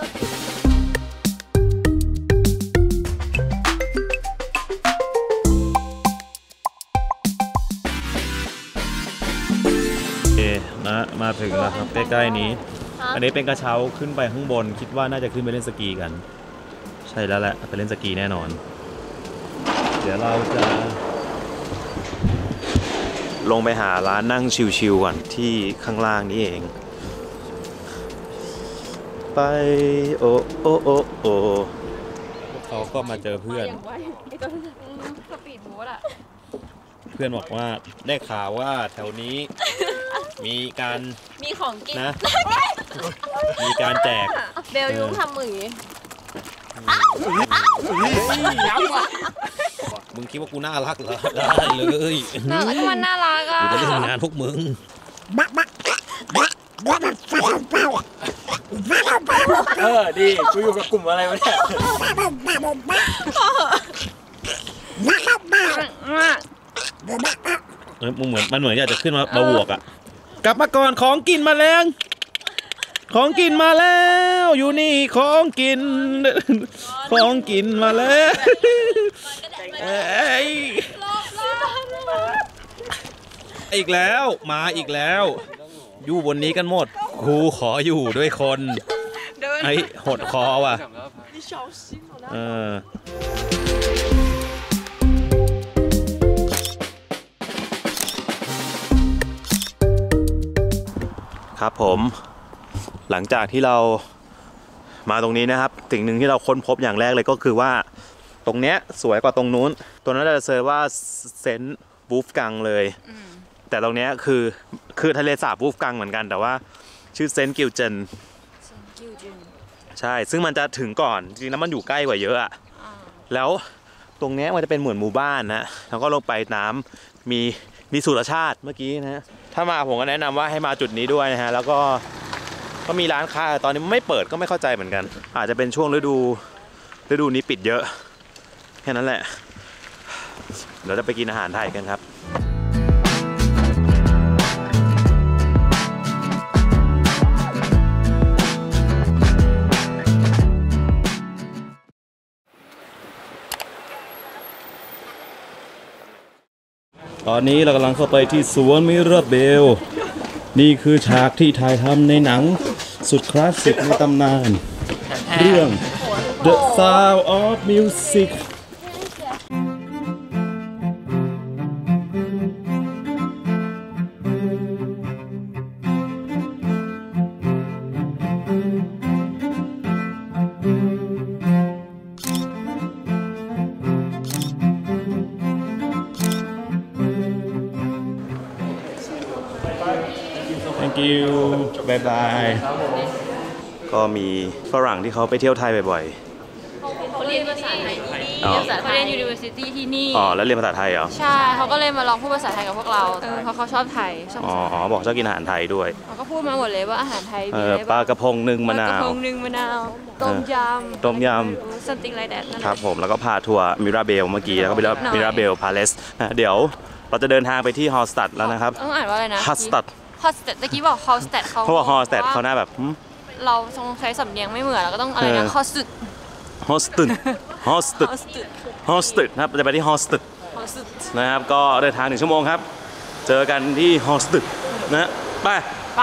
นะมาถึงแล้วครับใกล้ๆนี้อันนี้เป็นกระเช้าขึ้นไปข้างบนคิดว่าน่าจะขึ้นไปเล่นสกีกันใช่แล้วแหละไปเล่นสกีแน่นอนเดี๋ยวเราจะลงไปหาร้านนั่งชิลๆก่อนที่ข้างล่างนี้เองไปโอ้เขาก็มาเจอเพื่อนสปีดโบ๊ทอะเพื่อนบอกว่าได้ข่าวว่าแถวนี้มีของกินนะมีการแจกเบลยุ่งทำมือมึงคิดว่ากูน่ารักเหรอได้เลยมันน่ารักอ่ะกูจะเล่นงานพวกมึงดีกูอยู่กับกลุ่มอะไรวะเนี่ยมึงมันเหมือนอยากจะขึ้นมาบวกอ่ะกลับมาก่อนของกินมาแล้วอยู่นี่ของกินมาแล้วอีกแล้วมาอีกแล้วอยู่บนนี้กันหมดครูขออยู่ด้วยคนไอ้หดคอว่ะครับผมหลังจากที่เรามาตรงนี้นะครับสิ่งหนึ่งที่เราค้นพบอย่างแรกเลยก็คือว่าตรงเนี้ยสวยกว่าตรงนู้นตัวนั้นจะเซิร์ชว่าเซนต์วูฟกังเลยแต่ตรงเนี้ยคือทะเลสาบวูฟกังเหมือนกันแต่ว่าชื่อเซนต์กิลเจนใช่ซึ่งมันจะถึงก่อนจริงๆแล้วมันอยู่ใกล้กว่าเยอะอะแล้วตรงเนี้ยมันจะเป็นเหมือนหมู่บ้านนะแล้วก็ลงไปน้ำมีสุรชาติเมื่อกี้นะถ้ามาผมก็แนะนำว่าให้มาจุดนี้ด้วยนะฮะแล้วก็มีร้านค้าตอนนี้ไม่เปิดก็ไม่เข้าใจเหมือนกันอาจจะเป็นช่วงฤดูนี้ปิดเยอะแค่นั้นแหละเดี๋ยวจะไปกินอาหารไทยกันครับตอนนี้เรากำลังเข้าไปที่สวนมิราเบลนี่คือฉากที่ถ่ายทำในหนังสุดคลาสสิกในตำนานเรื่อง The Sound of Music thank you บายบายก็มีฝรั่งที่เขาไปเที่ยวไทยบ่อยเขาเรียนภาษาไทยที่นี่เขาเรียน University ที่นี่แล้วเรียนภาษาไทยเหรอใช่เขาก็เลยมาลองพูดภาษาไทยกับพวกเราเพราะเขาชอบไทยบอกชอบกินอาหารไทยด้วยเขาก็พูดมาหมดเลยว่าอาหารไทยมีอะไรปลากระพงนึ่งมะนาวต้มยำ something like that ครับผมแล้วก็พาทัวร์มิราเบลเมื่อกี้แล้วก็มิราเบลพาเลสเดี๋ยวเราจะเดินทางไปที่ฮอลสตัดแล้วนะครับต้องอ่านว่าอะไรนะฮอลสตัดตะกี้บอกฮอลสตัดเขาบอกฮอลสตัดเขาหน้าแบบเราต้องใช้สำเนียงไม่เหมือนเราก็ต้องอะไรนะฮอลสตัดนะครับจะไปที่ฮอลสตัดนะครับก็เดินทาง1 ชั่วโมงครับเจอกันที่ฮอลสตัดนะไป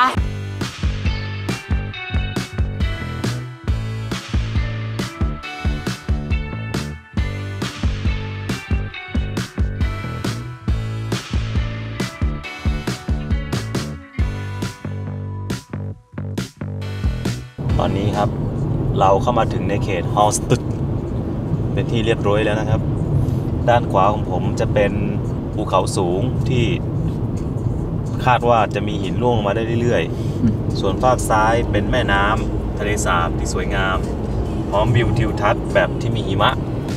ตอนนี้ครับเราเข้ามาถึงในเขตฮอลสตัดเป็นที่เรียบร้อยแล้วนะครับด้านขวาของผมจะเป็นภูเขาสูงที่คาดว่าจะมีหินร่วงมาได้เรื่อยๆส่วนฝั่งซ้ายเป็นแม่น้ำทะเลสาบที่สวยงามพร้อมวิวทิวทัศน์แบบที่มีหิมะ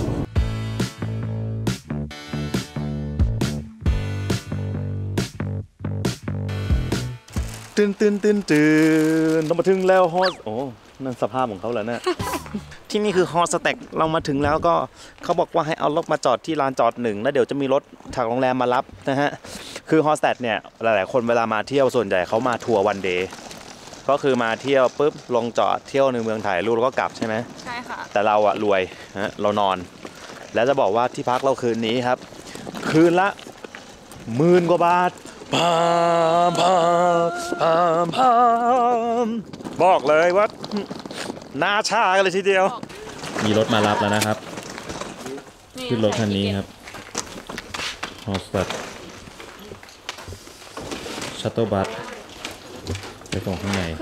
ตื่นเรามาถึงแล้วฮอสนั่นสภาพของเขาแล้วนะที่นี่คือฮอสแต็กเรามาถึงแล้วก็เขาบอกว่าให้เอารถมาจอดที่ลานจอด1แล้วเดี๋ยวจะมีรถจากโรงแรมมารับนะฮะคือฮอสแต็กเนี่ยหลายๆคนเวลามาเที่ยวส่วนใหญ่เขามาทัวร์วันเดย์ก็คือมาเที่ยวปุ๊บลงจอดเที่ยวในเมืองถ่ายรูปแล้วก็กลับใช่ไหมใช่ค่ะแต่เราอะรวยนะเรานอนแล้วจะบอกว่าที่พักเราคืนนี้ครับคืนละ10,000 กว่าบาทบอกเลยว่าน่าชากันเลยทีเดียวมีรถมารับแล้วนะครับขึ้นรถคันนี้ครับฮอสตัดชัตเตอร์บัสไปส่งข้างใน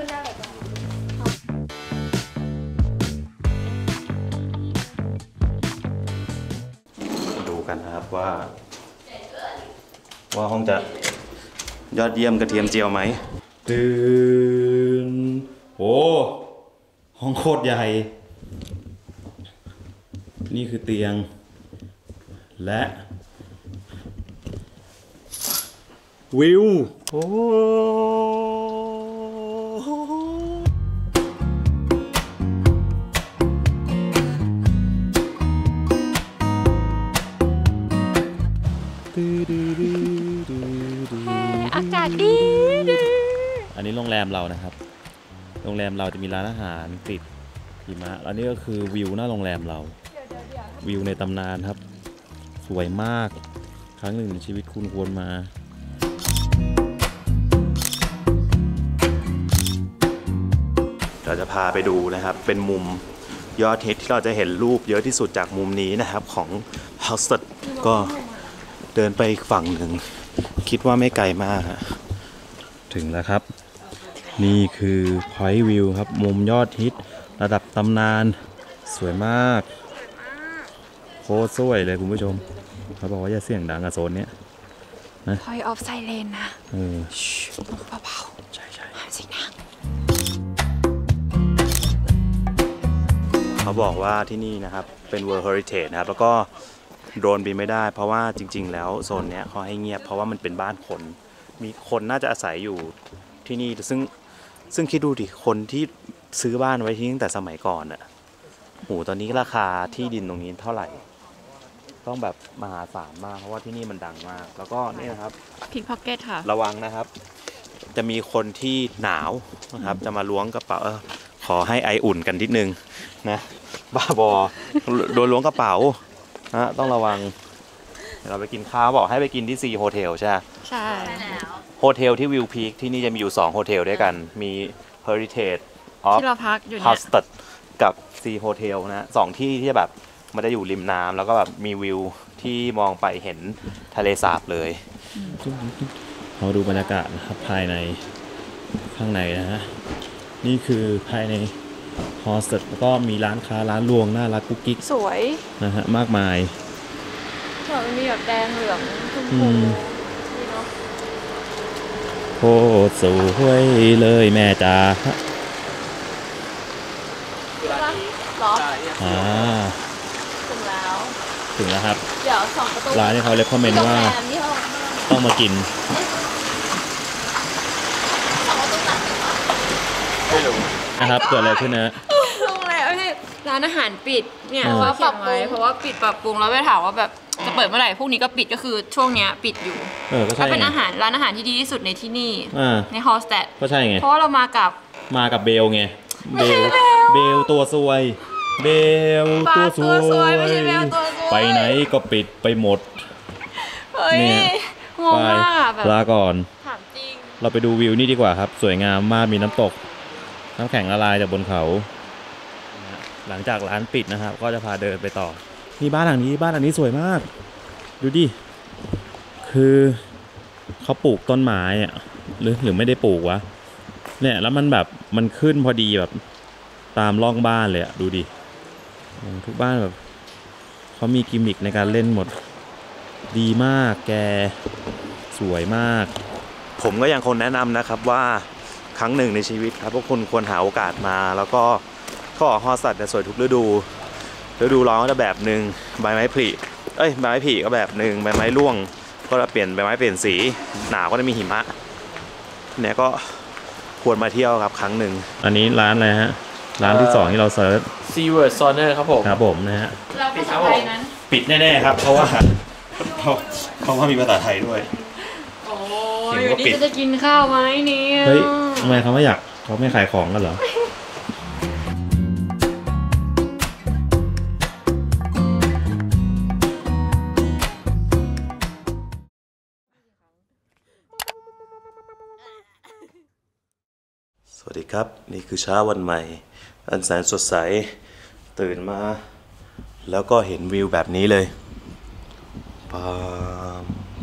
ดูกันนะครับว่าห้องจะยอดเยี่ยมกระเทียมเจียวไหมตื่นโอ้ห้องโคตรใหญ่นี่คือเตียงและวิวโอ้อากาศดีอันนี้โรงแรมเรานะครับโรงแรมเราจะมีร้านอาหารติดหิมะแล้วนี่ก็คือวิวหน้าโรงแรมเราวิวในตำนานครับสวยมากครั้งหนึ่งในชีวิตคุณควรมาเราจะพาไปดูนะครับเป็นมุมยอดฮิตที่เราจะเห็นรูปเยอะที่สุดจากมุมนี้นะครับของฮอลสตัดก็เดินไปอีกฝั่งหนึ่งคิดว่าไม่ไกลมากถึงแล้วครับนี่คือพอยต์วิวครับมุมยอดฮิตระดับตำนานสวยมากโคตรสวยเลยคุณผู้ชมเขาบอกว่าอย่าเสียงดังอะโซนเนี้ยนะ Point of Silence นะเบาๆใช่ห้ามเสียงดังเขาบอกว่าที่นี่นะครับเป็น World Heritage นะครับแล้วก็โดรนบินไม่ได้เพราะว่าจริงๆแล้วโซนเนี้ยเขาให้เงียบเพราะว่ามันเป็นบ้านคนมีคนน่าจะอาศัยอยู่ที่นี่ซึ่งคิดดูดิคนที่ซื้อบ้านไว้ที่ตั้งแต่สมัยก่อนอะโหตอนนี้ราคาที่ดินตรงนี้เท่าไหร่ต้องแบบมหาศาลมากเพราะว่าที่นี่มันดังมากแล้วก็นี่นะครับพิกพ็อกเก็ตค่ะระวังนะครับจะมีคนที่หนาวนะครับจะมาล้วงกระเป๋าขอให้ไออุ่นกันนิดนึงนะบ้าบอโดนล้วงกระเป๋านะต้องระวังเราไปกินข้าวบอกให้ไปกินที่ซีโฮเทลใช่ใช่โฮเทลที่วิวพีคที่นี่จะมีอยู่2โฮเทลด้วยกันมี Heritage ที่เราพักอยู่เนี่ย Hosted กับ Sea Hotel นะ2ที่ที่แบบมันจะอยู่ริมน้ำแล้วก็แบบมีวิวที่มองไปเห็นทะเลสาบเลยเราดูบรรยากาศนะครับภายในข้างในนะฮะนี่คือภายใน Hosted แล้วก็มีร้านค้าร้านรวงน่ารักกุ๊กกิ๊กสวยนะฮะมากมายมันมีแบบแดงเหลืองชมพูโคตรสวยเลยแม่จ๋าหรอถึงแล้วครับเดี๋ยวสองประตูร้านนี้เขาเรียกคอมเมนต์ว่าต้องมากินนะครับเกิดอะไรขึ้นนะโรงแรมไม่ใช่ร้านอาหารปิดเนี่ยเพราะว่าปรับไว้เพราะว่าปิดปรับปรุงแล้วไปถามว่าแบบจะเปิดเมื่อไหร่พวกนี้ก็ปิดก็คือช่วงเนี้ยปิดอยู่ก็ใช่แล้วเป็นร้านอาหารที่ดีที่สุดในที่นี่ในฮอลสแตดก็ใช่ไงเพราะว่าเรามากับเบลไงเบลตัวซวยเบลตัวซวยไปไหนก็ปิดไปหมดเนี่ยงงมากแบบลาก่อนถามจริงเราไปดูวิวนี่ดีกว่าครับสวยงามมากมีน้ำตกน้ำแข็งละลายจากบนเขาหลังจากร้านปิดนะครับก็จะพาเดินไปต่อนี่บ้านหลังนี้สวยมากดูดิคือเขาปลูกต้นไม้อะหรือไม่ได้ปลูกวะเนี่ยแล้วมันแบบมันขึ้นพอดีแบบตามร่องบ้านเลยอะดูดิทุกบ้านแบบเขามีกิมมิคในการเล่นหมดดีมากแกสวยมากผมก็ยังคงแนะนำนะครับว่าครั้งหนึ่งในชีวิตครับพวกคุณควรหาโอกาสมาแล้วก็ฮอลสแตดเนี่ยสวยทุกฤดูร้อนก็จะแบบหนึ่งใบไม้ผลิใบไม้ผลิก็แบบหนึ่งใบไม้ร่วงก็จะเปลี่ยนใบไม้เปลี่ยนสีหนาวก็จะมีหิมะเนี่ยก็ควรมาเที่ยวครับครั้งหนึ่งอันนี้ร้านอะไรฮะร้านที่2ที่เราเซิร์ช Seaward Sauna ครับผมนะฮะปิดครับผมปิดแน่ๆครับเพราะว่ามีภาษาไทยด้วยโอ้ยอยู่นี่จะกินข้าวไหมเนี่ยเฮ้ยทำไมเขาไม่ขายของกันเหรอสวัสดีครับนี่คือเช้าวันใหม่อันแสนสดใสตื่นมาแล้วก็เห็นวิวแบบนี้เลยปาม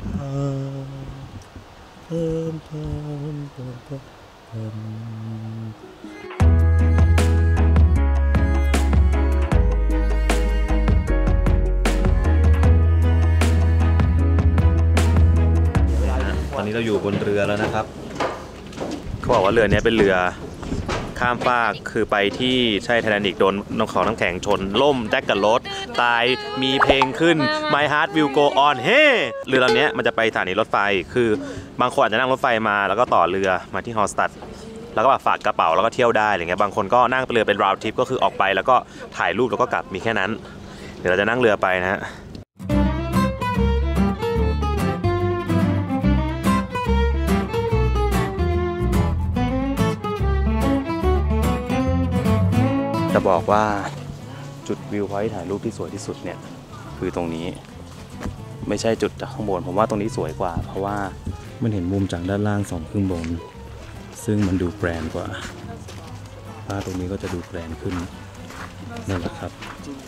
ตอนนี้เราอยู่บนเรือแล้วนะครับเขาบอกว่าเรือนี้เป็นเรือข้ามฟากคือไปที่ใช่ไททานิคโดนน้ำแข็งชนล่มแจ็คกับรถตายมีเพลงขึ้น My Heart Will Go On เฮ้เรือลำนี้มันจะไปสถานีรถไฟคือบางคนอาจจะนั่งรถไฟมาแล้วก็ต่อเรือมาที่ฮอลสตัดแล้วก็ฝากกระเป๋าแล้วก็เที่ยวได้อะไรเงี้ยบางคนก็นั่งเรือเป็น round trip ก็คือออกไปแล้วก็ถ่ายรูปแล้วก็กลับมีแค่นั้นเดี๋ยวเราจะนั่งเรือไปนะฮะจะบอกว่าจุดวิวพอยท์ถ่ายรูปที่สวยที่สุดเนี่ยคือตรงนี้ไม่ใช่จุดจากข้างบนผมว่าตรงนี้สวยกว่าเพราะว่ามันเห็นมุมจากด้านล่าง2 ครึ่งบนซึ่งมันดูแกรนด์กว่าตรงนี้ก็จะดูแกรนด์ขึ้นนั่นแหละครับ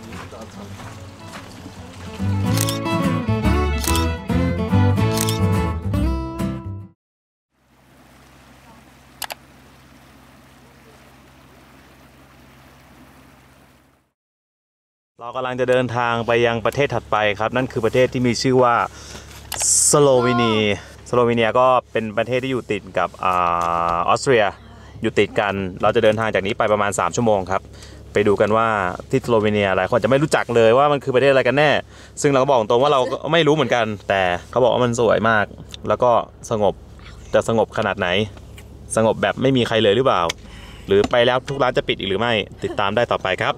เรากำลังจะเดินทางไปยังประเทศถัดไปครับนั่นคือประเทศที่มีชื่อว่าสโลวีเนียก็เป็นประเทศที่อยู่ติดกับออสเตรียอยู่ติดกันเราจะเดินทางจากนี้ไปประมาณ3 ชั่วโมงครับไปดูกันว่าที่สโลวีเนียหลายคนจะไม่รู้จักเลยว่ามันคือประเทศอะไรกันแน่ซึ่งเราก็บอกตรงว่าเราก็ไม่รู้เหมือนกันแต่เขาบอกว่ามันสวยมากแล้วก็สงบจะสงบขนาดไหนสงบแบบไม่มีใครเลยหรือเปล่าหรือไปแล้วทุกร้านจะปิดอีกหรือไม่ติดตามได้ต่อไปครับ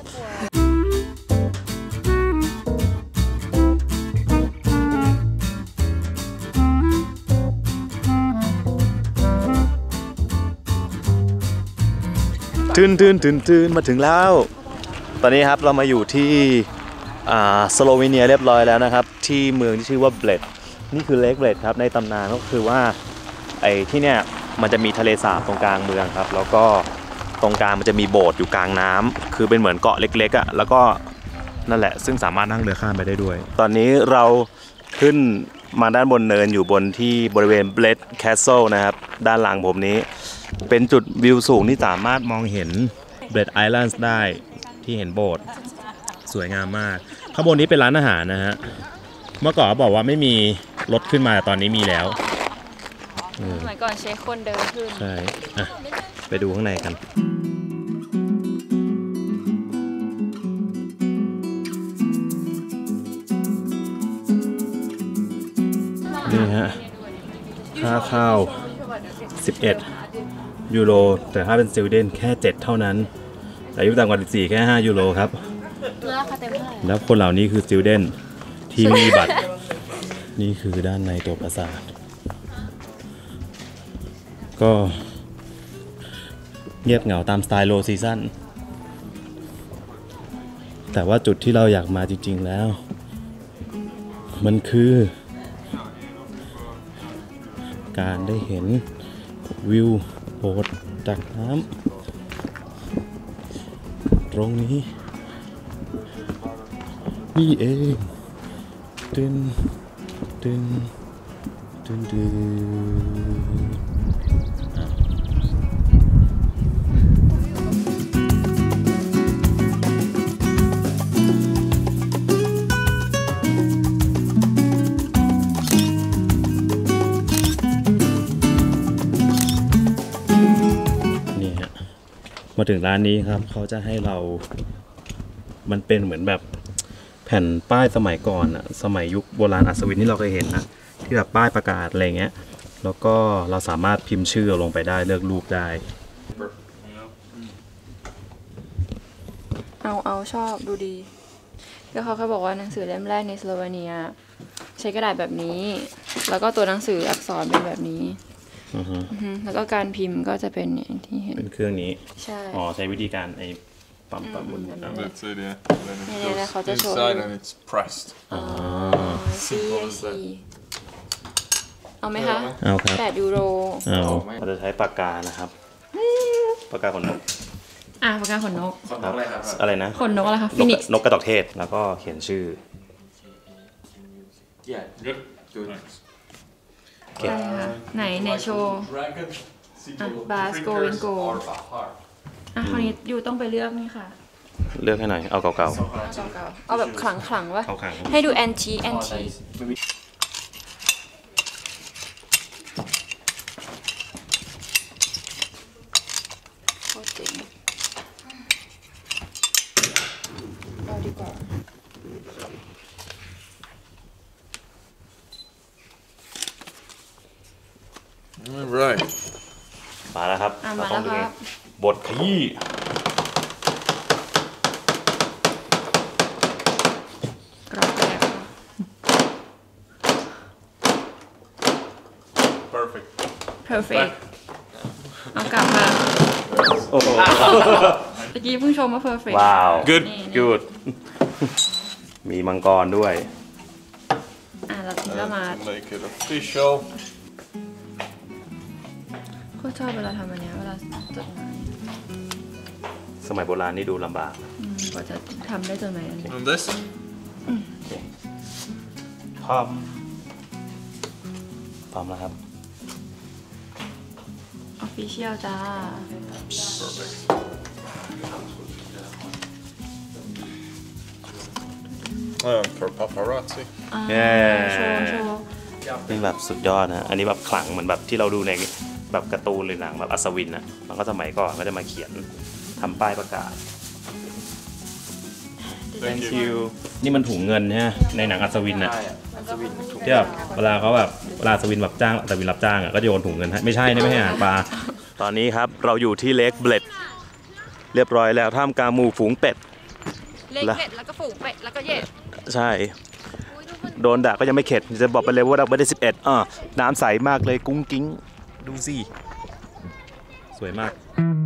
ตื่นมาถึงแล้วตอนนี้ครับเรามาอยู่ที่สโลวีเนียเรียบร้อยแล้วนะครับที่เมืองที่ชื่อว่าเบลดนี่คือเลคเบลดครับในตำนานก็คือว่าที่เนี่ยมันจะมีทะเลสาบตรงกลางเมืองครับแล้วก็ตรงกลางมันจะมีโบสถ์อยู่กลางน้ำคือเป็นเหมือนเกาะเล็กๆอ่ะแล้วก็นั่นแหละซึ่งสามารถนั่งเรือข้ามไปได้ด้วยตอนนี้เราขึ้นมาด้านบนเนินอยู่บนที่บริเวณเบลดแคสเซิลนะครับด้านหลังผมนี้เป็นจุดวิวสูงที่สามารถมองเห็นเบลดไอแลนด์ได้ที่เห็นโบสถ์สวยงามมากข้างบนนี้เป็นร้านอาหารนะฮะเมื่อก่อนบอกว่าไม่มีรถขึ้นมาแต่ตอนนี้มีแล้วสมัยก่อนเชคคนเดินขึ้นใช่อ่ะไปดูข้างในกันนี่ฮะค่าข้าว11 ยูโรแต่ถ้าเป็นสวีเดนแค่ 7 เท่านั้นแต่อายุต่ำกว่า14แค่ 5 ยูโรครับราคาเต็มเท่าไหร่แล้วคนเหล่านี้คือสวีเดนที่มีบัตรนี่คือด้านในตัวปราสาทก็เงียบเหงาตามสไตล์โลซีซั่นแต่ว่าจุดที่เราอยากมาจริงๆแล้วมันคือการได้เห็นวิวโบสถ์จากน้ำตรงนี้นี่เองตึนตึนตึนตึนมาถึงร้านนี้ครับเขาจะให้เรามันเป็นเหมือนแบบแผ่นป้ายสมัยก่อนอะสมัยยุคโบราณอัศวินที่เราเคยเห็นนะที่แบบป้ายประกาศอะไรเงี้ยแล้วก็เราสามารถพิมพ์ชื่อลงไปได้เลือกรูปได้เอาชอบดูดีก็เขาบอกว่าหนังสือเล่มแรกในสโลเวเนียใช้กระดาษแบบนี้แล้วก็ตัวหนังสืออักษรเป็นแบบนี้แล้วก็การพิมพ์ก็จะเป็นอย่างที่เห็นเป็นเครื่องนี้ใช่อ๋อใช้วิธีการไอ้ปั๊มหมุนเนี่ยเขาจะโชว์เอาไหมคะเอาครับ 8 ยูโรเอาเราจะใช้ปากกานะครับปากกาขนนกปากกาขนนกอะไรนะขนนกอะไรคะฟินิกซ์นกกระจอกเทศแล้วก็เขียนชื่อไหนโชว์บาสโกวินโกคราวนี้อยู่ต้องไปเลือกนี่ค่ะเลือกให้หน่อยเอาเก่าเอาแบบขลังวะให้ดูแอนทีโคตรเจ๋งเอาดีกว่า right มาแล้วครับมาแล้วครับบทขยี้กรอบแบบ perfect เอากลับมาโอ้โหเมื่อกี้เพิ่งชมว่า perfect ว้าว good มีมังกรด้วยเราทิ้งก็มาก็ชอบเวลาทำอันนี้เวลาจดหมายสมัยโบราณนี่ดูลำบากกว่าจะทำได้จดหมายอันนี้พร้อมแล้วครับ official จ้า for paparazzi โชว์นี่แบบสุดยอดนะอันนี้แบบขลังเหมือนแบบที่เราดูในแบบการ์ตูนหรือหนังแบบอัศวินนะมันก็สมัยก่อนก็จะมาเขียนทำป้ายประกาศ Thank you นี่มันถุงเงินเนี่ยในหนังอัศวินนะที่แบบเวลาเขาแบบเวลาอัศวินแบบจ้างอัศวินรับจ้างอ่ะก็โยนถุงเงินไม่ใช่อาหารปลาตอนนี้ครับเราอยู่ที่เลคเบลดเรียบร้อยแล้วท่ามกลางหมู่ฝูงเป็ดเลคเบลดแล้วก็ฝูงเป็ดแล้วก็เย็ดใช่โดนด่าก็ยังไม่เข็ดจะบอกไปเลยว่าเราไม่ได้11น้ำใสมากเลยกุ้งกิ้งดูสิสวยมาก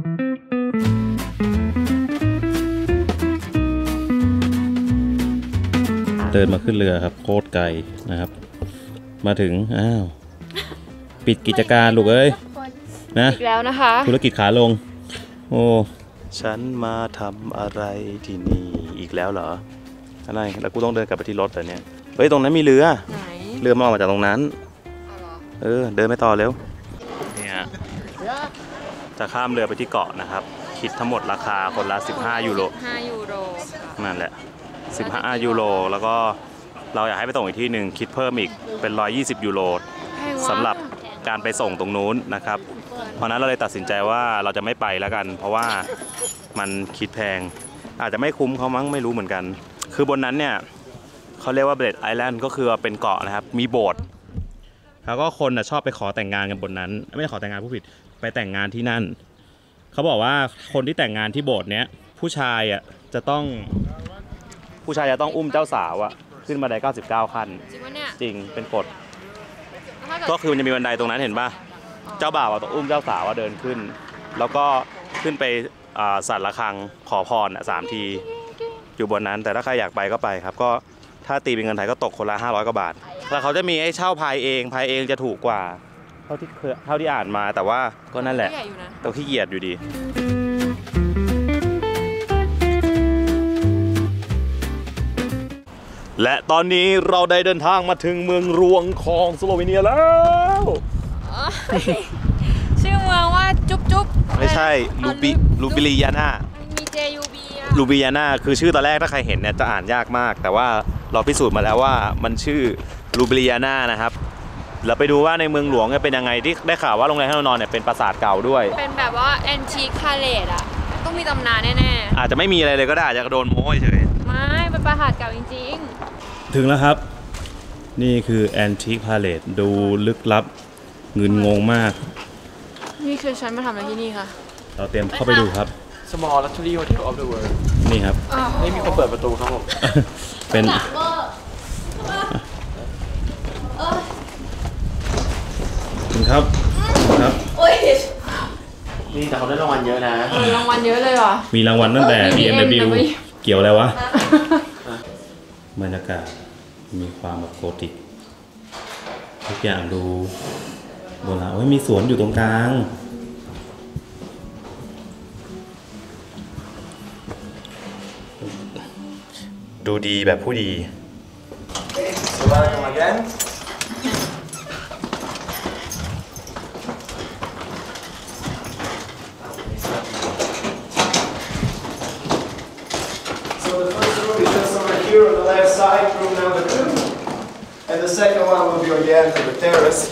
เดินมาขึ้นเรือครับโคตรไกลนะครับมาถึงปิดกิจการลูกเอ้ยนะอีกแล้วนะคะธุรกิจขาลงโอ้ฉันมาทำอะไรที่นี่อีกแล้วเหรออะไรแล้วกูต้องเดินกลับไปที่รถแต่เนี่ยเฮ้ยตรงนั้นมีเรือเรือมาออกมาจากตรงนั้นเดินไปต่อเร็วเนี่ยจะข้ามเรือไปที่เกาะนะครับคิดทั้งหมดราคาคนละ15 ยูโรนั่นแหละ15 ยูโรแล้วก็เราอยากให้ไปส่งอีกที่หนึ่งคิดเพิ่มอีกเป็น120 ยูโรสำหรับการไปส่งตรงนู้นนะครับเพราะนั้นเราเลยตัดสินใจว่าเราจะไม่ไปแล้วกันเพราะว่ามันคิดแพงอาจจะไม่คุ้มเขามั้งไม่รู้เหมือนกันคือบนนั้นเนี่ยเขาเรียกว่าเบลดไอแลนด์ก็คือเป็นเกาะนะครับมีโบสถ์แล้วก็คนชอบไปขอแต่งงานกันบนนั้นไม่ได้ขอแต่งงานผู้ผิดไปแต่งงานที่นั่นเขาบอกว่าคนที่แต่งงานที่โบสถ์เนี้ยผู้ชายจะต้องอุ้มเจ้าสาวขึ้นบันได99 ขั้นจริงปะเนี่ยจริงเป็นกฎก็คือมันจะมีบันไดตรงนั้นเห็นป่ะเจ้าบ่าวต้องอุ้มเจ้าสาวเดินขึ้นแล้วก็ขึ้นไปสั่นระฆังขอพร3 ทีอยู่บนนั้นแต่ถ้าใครอยากไปก็ไปครับก็ถ้าตีเป็นเงินไทยก็ตกคนละ500 กว่าบาทแล้วเขาจะมีให้เช่าพายเองจะถูกกว่าเท่าที่อ่านมาแต่ว่าก็นั่นแหละต้องขี้เกียจอยู่ดีและตอนนี้เราได้เดินทางมาถึงเมืองรวงของสโลวีเนียแล้วชื่อเมืองว่าจุ๊บไม่ใช่ลูบิลิยาน่ามี JUB ลูบิลิยาน่าคือชื่อตอนแรกถ้าใครเห็นเนี่ยจะอ่านยากมากแต่ว่าเราพิสูจน์มาแล้วว่ามันชื่อลูบิลิยาน่านะครับเราไปดูว่าในเมืองหลวงเป็นยังไงที่ได้ข่าวว่าโรงแรมที่เรานอนเนี่ยเป็นปราสาทเก่าด้วยเป็นแบบว่าแอนทิคพาเลสต้องมีตำนานแน่ๆอาจจะไม่มีอะไรเลยก็ได้อาจจะโดนโม้เฉยไม่เป็นปราสาทเก่าจริงๆถึงแล้วครับนี่คือแอนทิคพาเลสดูลึกลับเงินงงมากนี่คือฉันมาทำอะไรที่นี่ค่ะเราเตรียมเข้าไปดูครับ Small Luxury Hotel of the World นี่ครับนี่มีคนเปิดประตูครับผมเป็นครับนี่แต่เขาได้รางวัลเยอะนะรางวัลเยอะเลยเหรอมีรางวัลตั้งแต่ BMW เกี่ยวอะไรวะบรรยากาศมีความแบบโกธิกทุกอย่างดูโบราณมีสวนอยู่ตรงกลางดูดีแบบผู้ดี Here on the left side, room number 2, and the second one will be again to the terrace.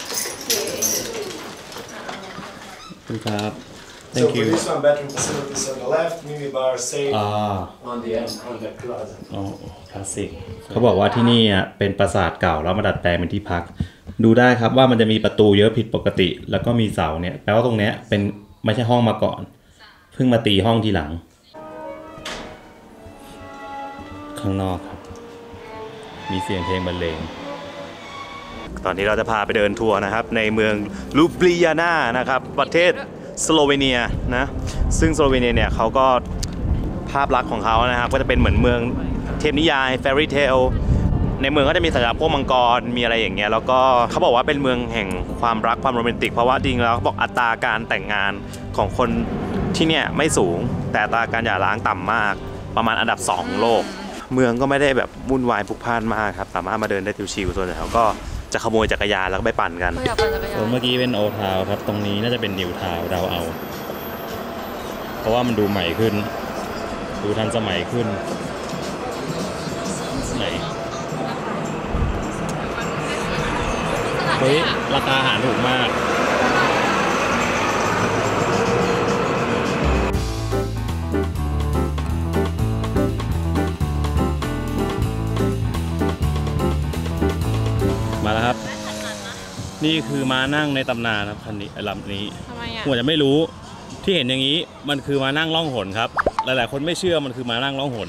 Thank you. So for this one, bedroom facilities on the left, minibar safe on the end, on the closet. อ๋อคลาสสิกเขาบอกว่าที่นี่เป็นปราสาทเก่าแล้วมาดัดแปลงเป็นที่พักดูได้ครับว่ามันจะมีประตูเยอะผิดปกติแล้วก็มีเสาเนี่ยแปลว่าตรงเนี้ยเป็นไม่ใช่ห้องมาก่อนเพิ่งมาตีห้องทีหลังข้างนอกครับมีเสียงเพลงบรรเลงตอนนี้เราจะพาไปเดินทัวร์นะครับในเมืองลูบลิยาน่านะครับประเทศสโลวีเนียนะซึ่งสโลวีเนียเนี่ยเขาก็ภาพลักษณ์ของเขานะครับก็จะเป็นเหมือนเมืองเทพนิยายแฟรี่เทลในเมืองก็จะมีสัญลักษณ์พวกมังกรมีอะไรอย่างเงี้ยแล้วก็เขาบอกว่าเป็นเมืองแห่งความรักความโรแมนติกเพราะว่าจริงแล้วเขาบอกอัตราการแต่งงานของคนที่เนี่ยไม่สูงแต่อัตราการหย่าร้างต่ำมากประมาณอันดับ2ของโลกเมืองก็ไม่ได้แบบวุ่นวายพลุกพล่านมากครับสามารถมาเดินได้ชิวๆส่วนใหญ่เขาก็จะขโมยจักรยานแล้วก็ไปปั่นกันเมื่อกี้เป็นโอทาวครับตรงนี้น่าจะเป็นนิวทาวเดาเอาเพราะว่ามันดูใหม่ขึ้นดูทันสมัยขึ้นไหนเฮ้ยราคาอาหารถูกมากมาแล้วครับนี่คือม้านั่งในตำนานครับคันนี้ลำนี้ผมจะไม่รู้ที่เห็นอย่างนี้มันคือม้านั่งล่องหนครับหลายๆคนไม่เชื่อมันคือม้านั่งล่องหน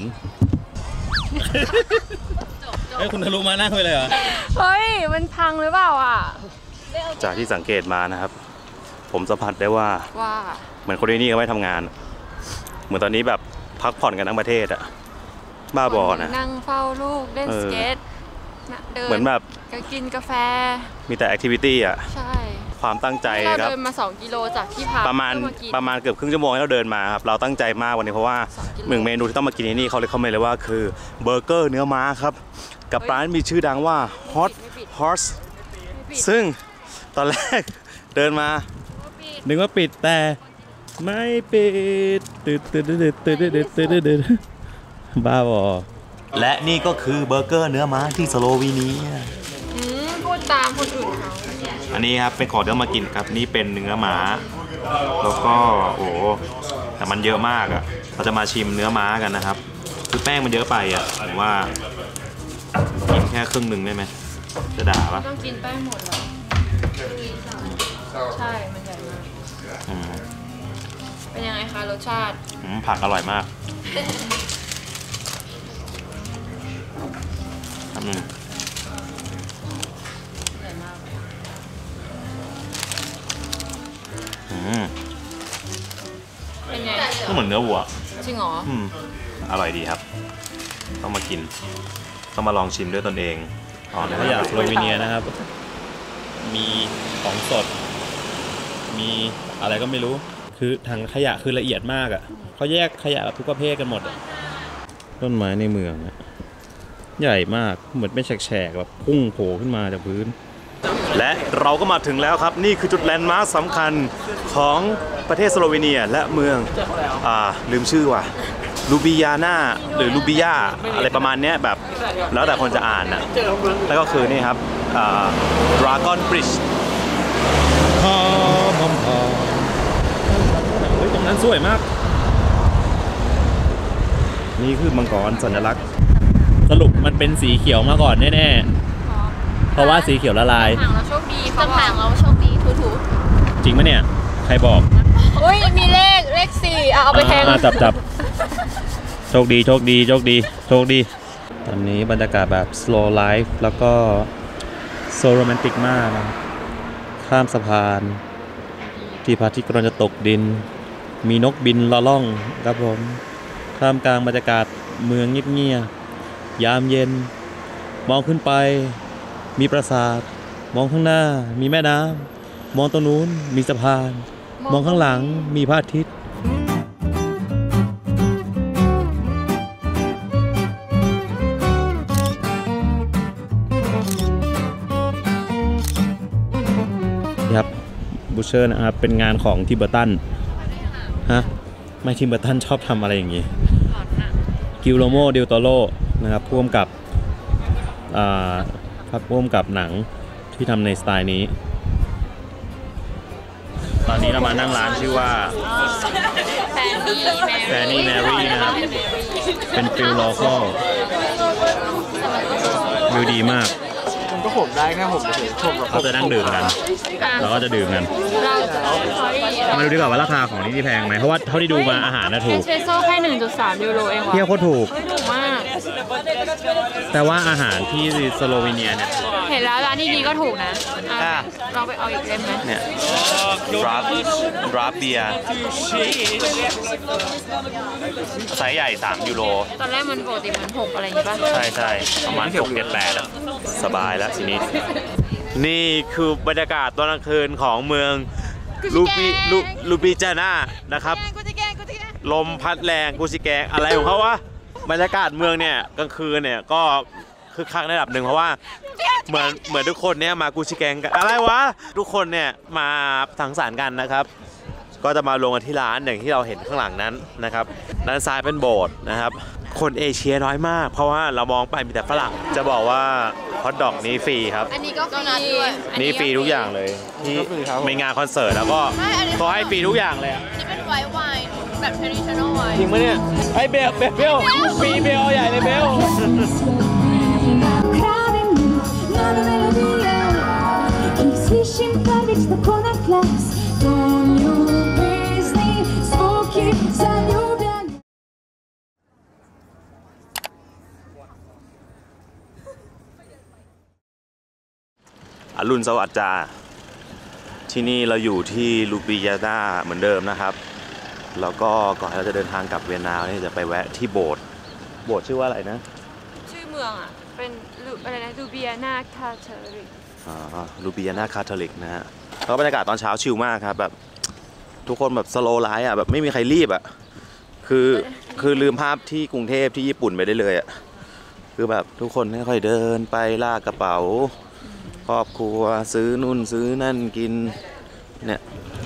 เฮ้ยคุณทะลุม้านั่งไปเลยเหรอเฮ้ยมันพังหรือเปล่าจากที่สังเกตมานะครับผมสัมผัสได้ว่าเหมือนคนที่นี่เขาไม่ทำงานเหมือนตอนนี้แบบพักผ่อนกันทั้งประเทศอะบ้าบอนะนั่งเฝ้าลูกเล่นสเก็ตเหมือนแบบกินกาแฟมีแต่แอคทิวิตี้ใช่ความตั้งใจครับเราเดินมา2 กิโลจากที่พักประมาณเกือบครึ่งชั่วโมงที่เราเดินมาครับเราตั้งใจมากวันนี้เพราะว่าหนึ่งเมนูที่ต้องมากินที่นี่เขาเลยคอมเมนต์เลยว่าคือเบอร์เกอร์เนื้อม้าครับกับร้านมีชื่อดังว่า Hot Horse ซึ่งตอนแรกเดินมานึกว่าปิดแต่ไม่ปิดบ้าบอและนี่ก็คือเบอร์เกอร์เนื้อม้าที่สโลวีเนียพูดดตามคนอื่นเขาอันนี้ครับเป็นของที่ต้องมากินครับนี่เป็นเนื้อหมาแล้วก็โอ้แต่มันเยอะมากอ่ะเราจะมาชิมเนื้อม้ากันนะครับคือแป้งมันเยอะไปอ่ะผมว่ากินแค่ครึ่งหนึ่งได้ไหมจะด่าปะต้องกินแป้งหมดเหรอใช่มันใหญ่มากเป็นยังไงคะรสชาติผักอร่อยมากทำหนึ่งเป็นไงก็เหมือนเนื้อวัวจริงเหรออร่อยดีครับต้องมากินต้องมาลองชิมด้วยตนเองขยะสโลวีเนียนะครับมีของสดมีอะไรก็ไม่รู้คือถังขยะคือละเอียดมากอ่ะเขาแยกขยะทุกประเภทกันหมดต้นไม้ในเมืองใหญ่มากเหมือนเป็นแฉกๆแบบพุ่งโผล่ขึ้นมาจากพื้นและเราก็มาถึงแล้วครับนี่คือจุดแลนด์มาร์คสำคัญของประเทศสโลวีเนียและเมืองลืมชื่อว่ะลูบิยาน่าหรือลูบิยาอะไรประมาณนี้แบบแล้วแต่คนจะอ่านนะแล้วก็คือนี่ครับDragon Bridge เฮ้ยตรงนั้นสวยมากนี่คือมังกรสัญลักษณ์สรุปมันเป็นสีเขียวมาก่อนแน่ๆเพราะว่าสีเขียวละลายห่างเราโชคดีจังห่างเราโชคดีถูจริงไหมเนี่ยใครบอกอุ้ยมีเลข4เอาไปแทงจับโชคดีตอนนี้บรรยากาศแบบ slow life แล้วก็โซโรแมนติกมากนะข้ามสะพานที่พระอาทิตย์กำลังจะตกดินมีนกบินละล่องครับผมท่ามกลางบรรยากาศเมืองเงียบๆยามเย็นมองขึ้นไปมีปราสาทมองข้างหน้ามีแม่น้ำมองตรงนู้นมีสะพานมองข้างหลังมีพระอาทิตย์ครับบูเชอร์นะครับเป็นงานของทิมเบอร์ตันฮะไม่ทิมเบอร์ตันชอบทำอะไรอย่างงี้กิลโลโมเดลโตโรนะครับร่วมกับหนังที่ทำในสไตล์นี้ตอนนี้เรามานั่งร้านชื่อว่าแฟนนี่แมรี่นะครับเป็นฟิลโลคอลวิวดีมากก็ผมได้แค่ผมจะชมเขาจะนั่งดื่มกันเราก็จะดื่มกันมาดูดีกว่าว่าราคาของนี่แพงไหมเพราะว่าเท่าที่ดูมาอาหารน่ะถูกเอสเปรสโซ่แค่ 1.3 ยูโรเองว่ะเที่ยวโคตรถูกมากแต่ว่าอาหารที่สโลวีเนียเนี่ยเห็นแล้วร้านดีๆก็ถูกนะเราไปเอาอีกเล่มไหมเนี่ยดราฟเบียร์ไซส์ใหญ่3 ยูโรตอนแรกมันปกติมัน6อะไรอย่างงี้ป่ะใช่ประมาณ6-8สบายแล้วทีนี้นี่คือบรรยากาศตอนกลางคืนของเมืองลูบิจาน่านะครับลมพัดแรงกูชิแกงอะไรของเขาวะบรรยากาศเมืองเนี่ยกลางคืนเนี่ยก็คือคักในระดับหนึ่งเพราะว่าเหมือนทุกคนเนี่ยมากูชิแกงกันอะไรวะทุกคนเนี่ยมาสังสรรค์กันนะครับก็จะมาลงกันที่ร้านอย่างที่เราเห็นข้างหลังนั้นนะครับด้านซ้ายเป็นโบสถ์นะครับคนเอเชียน้อยมากเพราะว่าเรามองไปมีแต่ฝรั่งจะบอกว่าฮอทดอกนี้ฟรีครับอันนี้ก็ฟรีนี่ฟรีทุกอย่างเลยที่ในงานคอนเสิร์ตแล้วก็เขาให้ฟรีทุกอย่างเลยนี่เป็นไวน์แบบ traditional ไวน์จริงปะเนี่ยไอ้เบลฟรีเบลใหญ่เลยเบลอรุณสวัสดิ์จ้าที่นี่เราอยู่ที่ลูบิยาน่าเหมือนเดิมนะครับแล้วก็ก่อนเราจะเดินทางกลับเวียนนาเนี่ยจะไปแวะที่โบสถ์ชื่อว่าอะไรนะชื่อเมืองอ่ะเป็นอะไรนะลูบิยาน่าคาทอลิกลูบิยาน่าคาทอลิกนะฮะแล้วบรรยากาศตอนเช้าชิลมากครับแบบทุกคนแบบสโลว์ไลฟ์อ่ะแบบไม่มีใครรีบอ่ะคือลืมภาพที่กรุงเทพที่ญี่ปุ่นไปได้เลยอ่ะคือแบบทุกคนค่อยๆเดินไปลากกระเป๋าครอบครัวซื้อนู่นซื้อนั่นกินเนี่ย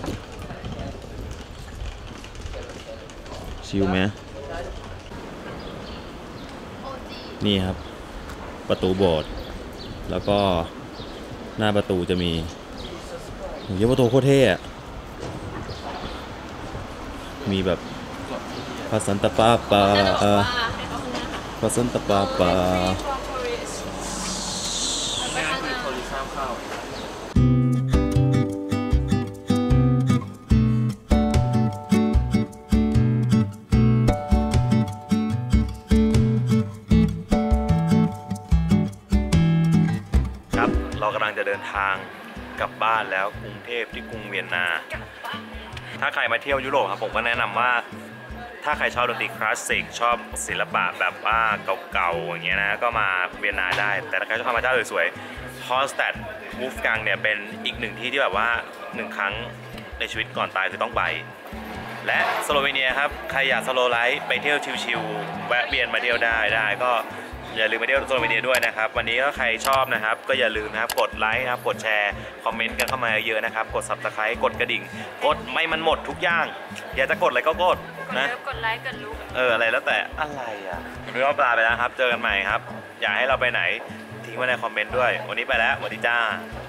ชิลไหมนี่ครับประตูโบสถ์แล้วก็หน้าประตูจะมีเยอะประตูโคตรเท่อะมีแบบพาสันตปาปาพาสันตปาปาครับเรากำลังจะเดินทางกลับบ้านแล้วกรุงเทพที่กรุงเวียนนาถ้าใครมาเที่ยวยุโรปครับผมก็แนะนำว่าถ้าใครชอบดนตรีคลาสสิกชอบศิลปะแบบว่าเก่าๆอย่างเงี้ยนะก็มาเวียนนาได้แต่ถ้าใครชอบธรรมชาติสวยๆฮอลสแตดวูฟกังเนี่ยเป็นอีกหนึ่งที่ที่แบบว่า1ครั้งในชีวิตก่อนตายคือต้องไปและสโลเวเนียครับใครอยากสโลไลฟ์ไปเที่ยวชิลๆแวะเวียนมาเที่ยวได้ก็อย่าลืมมาเที่ยวสโลเวเนียด้วยนะครับวันนี้ก็ใครชอบนะครับก็อย่าลืมนะครับกดไลค์นะครับกดแชร์คอมเมนต์กันเข้ามาเยอะนะครับกด Subscribe กดกระดิ่งกดไม่มันหมดทุกอย่างอยากจะกดอะไรก็กดนะกดไลค์กดลุกอะไรแล้วแต่อะไรอ่ะวันนี้ก็ลาไปแล้วครับเจอกันใหม่ครับอยากให้เราไปไหนทิ้งไว้ในคอมเมนต์ด้วยวันนี้ไปแล้วสวัสดีจ้า